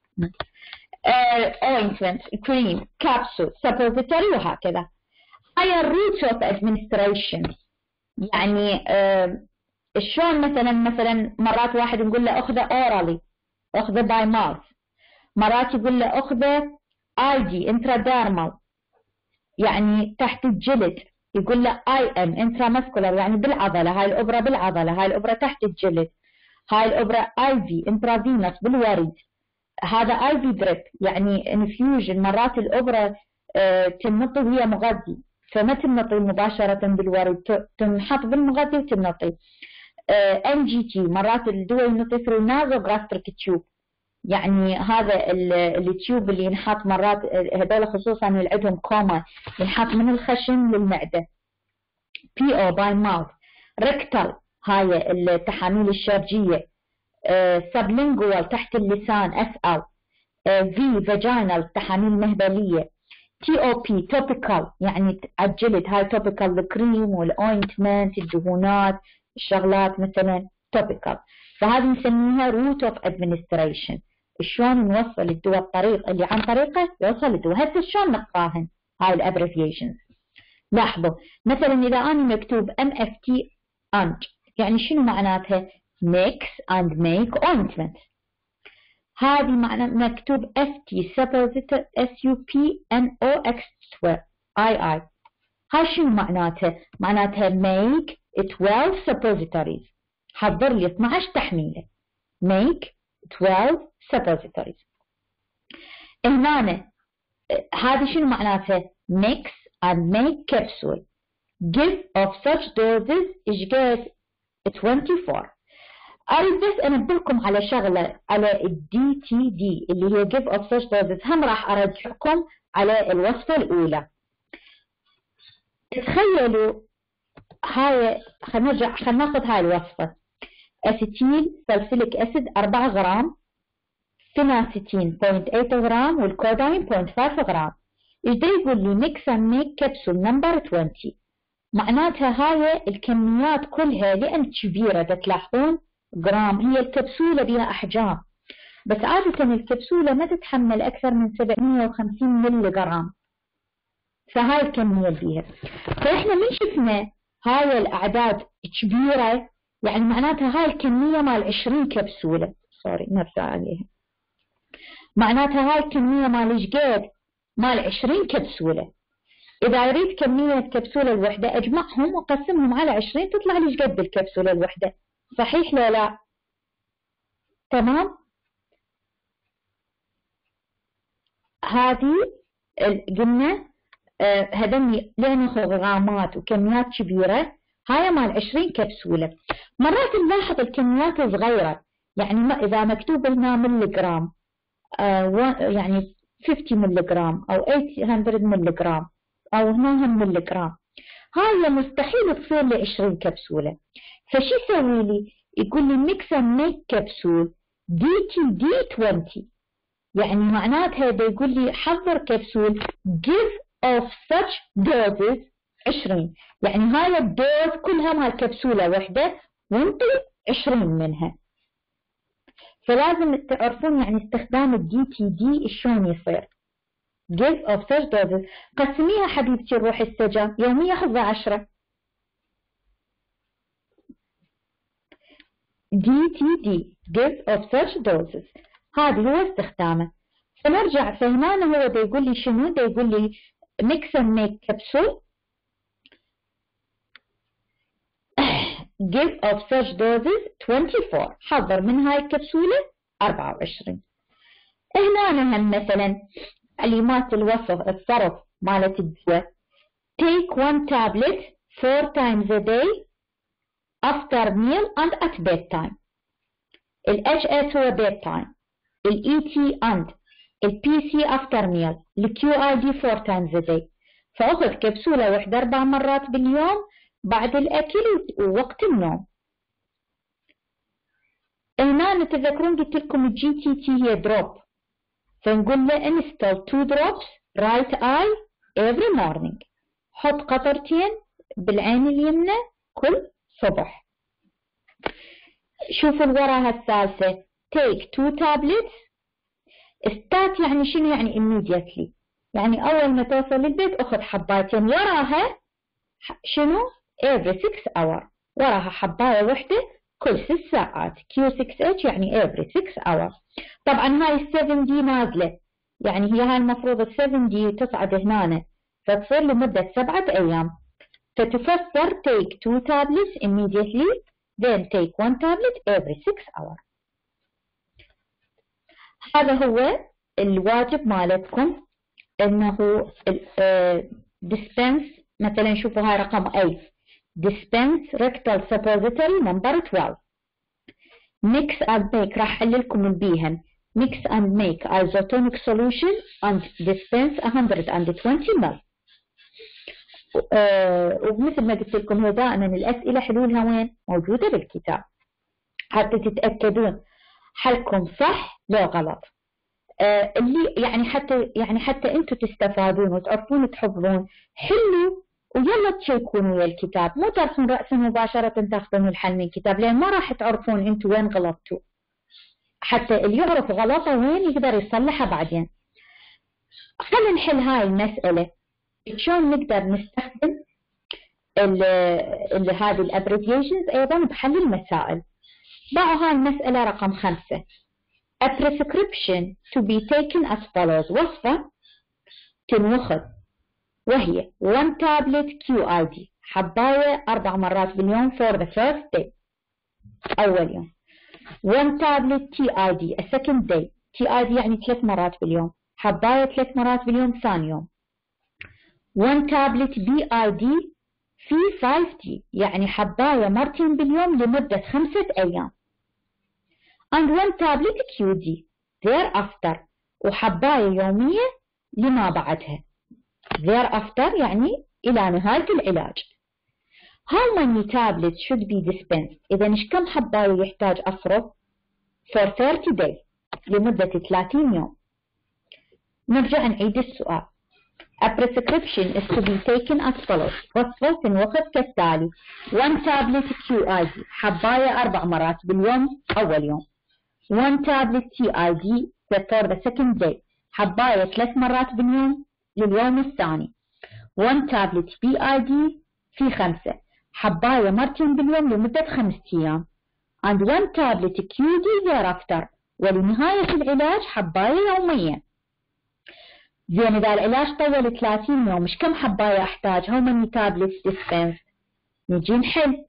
ointment، cream، capsule، suppository، وهكذا. هاي الروت اوف administration، يعني شلون مثلا مثلا مرات واحد نقول له اخذه orally، اخذه باي ماوث، مرات يقول له اخذه اي دي intradermal، يعني تحت الجلد، يقول له اي ام intramuscular، يعني بالعضله، هاي الابره بالعضله، هاي الابره تحت الجلد، هاي الابره اي في intravenous بالوريد، هذا اي في دريب، يعني انفيوجن. مرات الابره اه تنطي وهي مغذي، فما تنطي مباشره بالوريد، تنحط بالمغذي وتنطي. ان جي تي مرات الدواء ينطي ثرو نازو جاستريك تيوب، يعني هذا التيوب اللي ينحط مرات، هذول خصوصا اللي عندهم كوما، ينحط من الخشن للمعده. بي او باي ماوث. ريكتال هاي التحاميل الشرجيه. سبلينجوال تحت اللسان، اف او. في فاجينال تحاميل مهبليه. تي او بي توبيكال، يعني على الجلد، هاي توبيكال الكريم والاوينتمنت، الدهونات، الشغلات مثلا توبيكال. فهذه نسميها روت اوف ادمنستريشن، شلون نوصل الدواء الطريق اللي عن طريقه يوصل الدواء. هسه شلون نقراهن هاي الابريفيشنز؟ لاحظوا مثلا اذا انا مكتوب ام اف تي انج، يعني شنو معناتها؟ mix and make ointment. هذه معنى مكتوب اف تي suppository اس يو بي ان او اكس اي اي، هاي شنو معناتها؟ معناتها make twelve suppositories، حضر لي اثنعش تحميله، make twelve suppositories. هنا هذه شنو معناتها؟ mix and make capsule give of such doses ايش قد؟ twenty-four. أريد بس أنبهكم على شغلة، على الدي تي دي اللي هي give of such doses، هم راح أرجعكم على الوصفة الأولى. تخيلوا هاي، خلينا نرجع خلينا ناخذ هاي الوصفة. أسيتيل سالسيليك أسيد أربعة غرام، فيناستين صفر فاصلة ثمانية غرام، والكوداين صفر فاصلة خمسة غرام. إيش دا يقول لي؟ ميكس أند ميك كبسول نمبر عشرين. معناتها هاي الكميات كلها لأن كبيرة، تلاحظون جرام، هي الكبسولة بها أحجام، بس عادة الكبسولة ما تتحمل أكثر من سبعمية وخمسين ملي جرام، فهاي الكمية بيها. فإحنا من شفنا هاي الأعداد كبيرة، يعني معناتها هاي الكمية مال عشرين كبسولة، سوري نرجع عليها، معناتها هاي الكمية مال إيش قد؟ مال عشرين كبسولة. إذا أريد كمية كبسولة الوحدة أجمعهم وأقسمهم على عشرين تطلع لي إيش قد بالكبسولة الوحدة، صحيح لا لا؟ تمام؟ هذه قلنا آه هذني لأنه غرامات وكميات كبيرة، هاي مال عشرين كبسولة. مرات نلاحظ الكميات صغيرة، يعني ما إذا مكتوب هنا ملي جرام، آه يعني خمسين ملي جرام أو ثمانمية ملي جرام أو هنا هم ملي جرام، هاي مستحيل تصير لي عشرين كبسولة. فشي يسوي لي؟ يقول لي ميكس اند ميك كبسول دي تي دي عشرين، يعني معناتها هذا يقول لي حضر كبسول give of such doses عشرين، يعني هاي الدوز كلها مال كبسولة واحدة وانطي عشرين منها. فلازم تعرفون يعني استخدام الدي تي دي شلون يصير. give of such doses، قسميها حبيبتي روحي السجا يوميا خذ عشرة. دي تي دي give of such doses، هذا هو استخدامه. فنرجع فهنا هو دا يقول لي شنو؟ دا يقول لي mix and make capsule give of such doses twenty-four. حضر من هاي الكبسولة أربعة وعشرين. هنا هم مثلا علامات الوصف الصرف مالت الدواء take one tablet four times a day after meal and at bedtime. ال إتش إس هو bedtime، ال إي تي and ال بي سي after meal، ال كيو آي دي four times a day. فأخذ كبسولة واحدة أربع مرات باليوم بعد الأكل ووقت النوم. هنا تتذكرون قلت لكم الجي تي تي هي دروب، فنقول له install two drops right eye every morning. حط قطرتين بالعين اليمنى كل صبح. شوفوا الوراها الثالثة take two tablets. start يعني شنو؟ يعني immediately، يعني أول ما توصل للبيت أخذ حبايتين. وراها شنو؟ every six hour، وراها حباية واحدة كل ست ساعات. كيو سكس إتش يعني every six hour. طبعا هاي ال سفن دي نازلة، يعني هي هاي المفروض ال سفن دي تصعد هنا فتصير لمدة سبعة أيام. فتفسر take two tablets immediately then take one tablet every six hour. هذا هو الواجب مالتكم، انه dispense. مثلا شوفوا هاي رقم A dispense rectal suppository number twelve. mix and make راح احللكم البيهم mix and make isotonic solution and dispense one hundred twenty مل. أه ومثل ما قلت لكم هي دائما الأسئلة حلولها وين؟ موجودة بالكتاب حتى تتأكدون حلكم صح لو غلط. أه اللي يعني حتى يعني حتى انتم تستفادون وتعرفون تحفظون. حلوا ويلا تشيكون ويا الكتاب، مو ترسون رأسا مباشرة تاخذون الحل من الكتاب، لأن ما راح تعرفون انتم وين غلطتوا. حتى اللي يعرف غلطه وين يقدر يصلحها بعدين. خلينا نحل هاي المسألة. شلون نقدر نستخدم ال هذه الابريفيشنز ايضا بحل المسائل. ضعوا هاي المسألة رقم خمسة. A prescription to be taken as follows. وصفة تنوخذ وهي one tablet كيو آي دي حباية أربع مرات باليوم for the first day أول يوم. one tablet تي آي دي a second day. تي آي دي يعني ثلاث مرات باليوم، حباية ثلاث مرات باليوم ثاني يوم. one tablet بي آي دي في five دي يعني حباية مرتين باليوم لمدة خمسة أيام. and one tablet كيو دي thereafter وحباية يومية لما بعدها. thereafter يعني إلى نهاية العلاج. how many tablets should be dispensed؟ إذا إيش كم حباية يحتاج أصرف؟ for thirty days لمدة ثلاثين يوم. نرجع نعيد السؤال. A prescription is to be taken as follows. وصفة تنوخذ كالتالي. one tablet كيو آي دي حباية أربع مرات باليوم أول يوم. one tablet تي آي دي for the second day حباية ثلاث مرات باليوم لليوم الثاني. one tablet بي آي دي في خمسة حباية مرتين باليوم لمدة خمسة أيام. and one tablet كيو دي thereafter ولنهاية العلاج حباية يوميا. زين إذا العلاج طول ثلاثين يوم إيش كم حباية أحتاج؟ how many tablets dispensed؟ نجي نحل.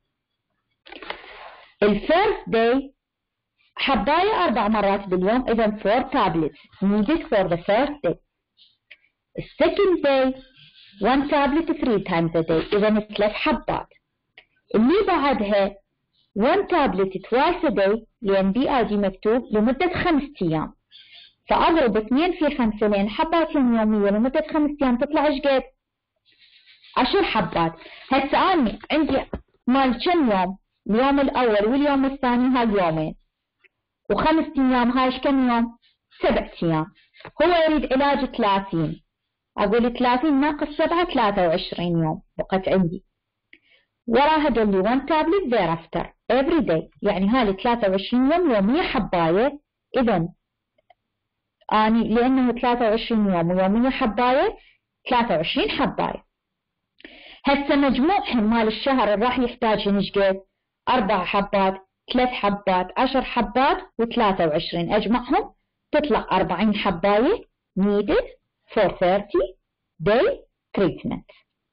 الفيرست داي حباية أربع مرات باليوم إذا four tablets needed for the first day. السكند داي one tablet three times a day إذا ثلاث حبات. اللي بعدها one tablet twice a day لأن بي آي دي مكتوب لمدة خمسة أيام، فأضرب اثنين في خمسة لأن حباتين يومية لمدة خمسة أيام تطلع إيش قد؟ عشر حبات. هسه أنا عندي مال كم يوم؟ اليوم الأول واليوم الثاني هاي يومين، وخمس أيام هاي إيش كم يوم؟ سبع أيام. هو يريد علاج ثلاثين، أقول ثلاثين ناقص سبعة ثلاثة وعشرين يوم بقت عندي. وراها قال لي one tablet thereafter every day يعني هاي ثلاثة وعشرين يوم يومية حباية. إذا أني لأنه ثلاثة وعشرين يوم ويومية حباية ثلاثة وعشرين حباية. هسه مجموعهم مال الشهر راح يحتاج ايش قد؟ أربع حبات، ثلاث حبات، عشر حبات وثلاثة وعشرين، أجمعهم تطلع أربعين حباية needed for thirty day treatment.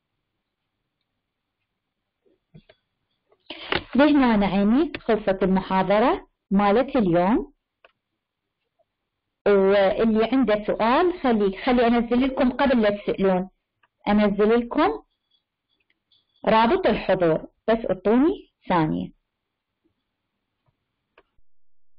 لهنا أنا عيني خلصت المحاضرة مالت اليوم، واللي عنده سؤال خلي خلي أنزل لكم قبل لا تسألون، أنزل لكم رابط الحضور، بس اعطوني ثانية.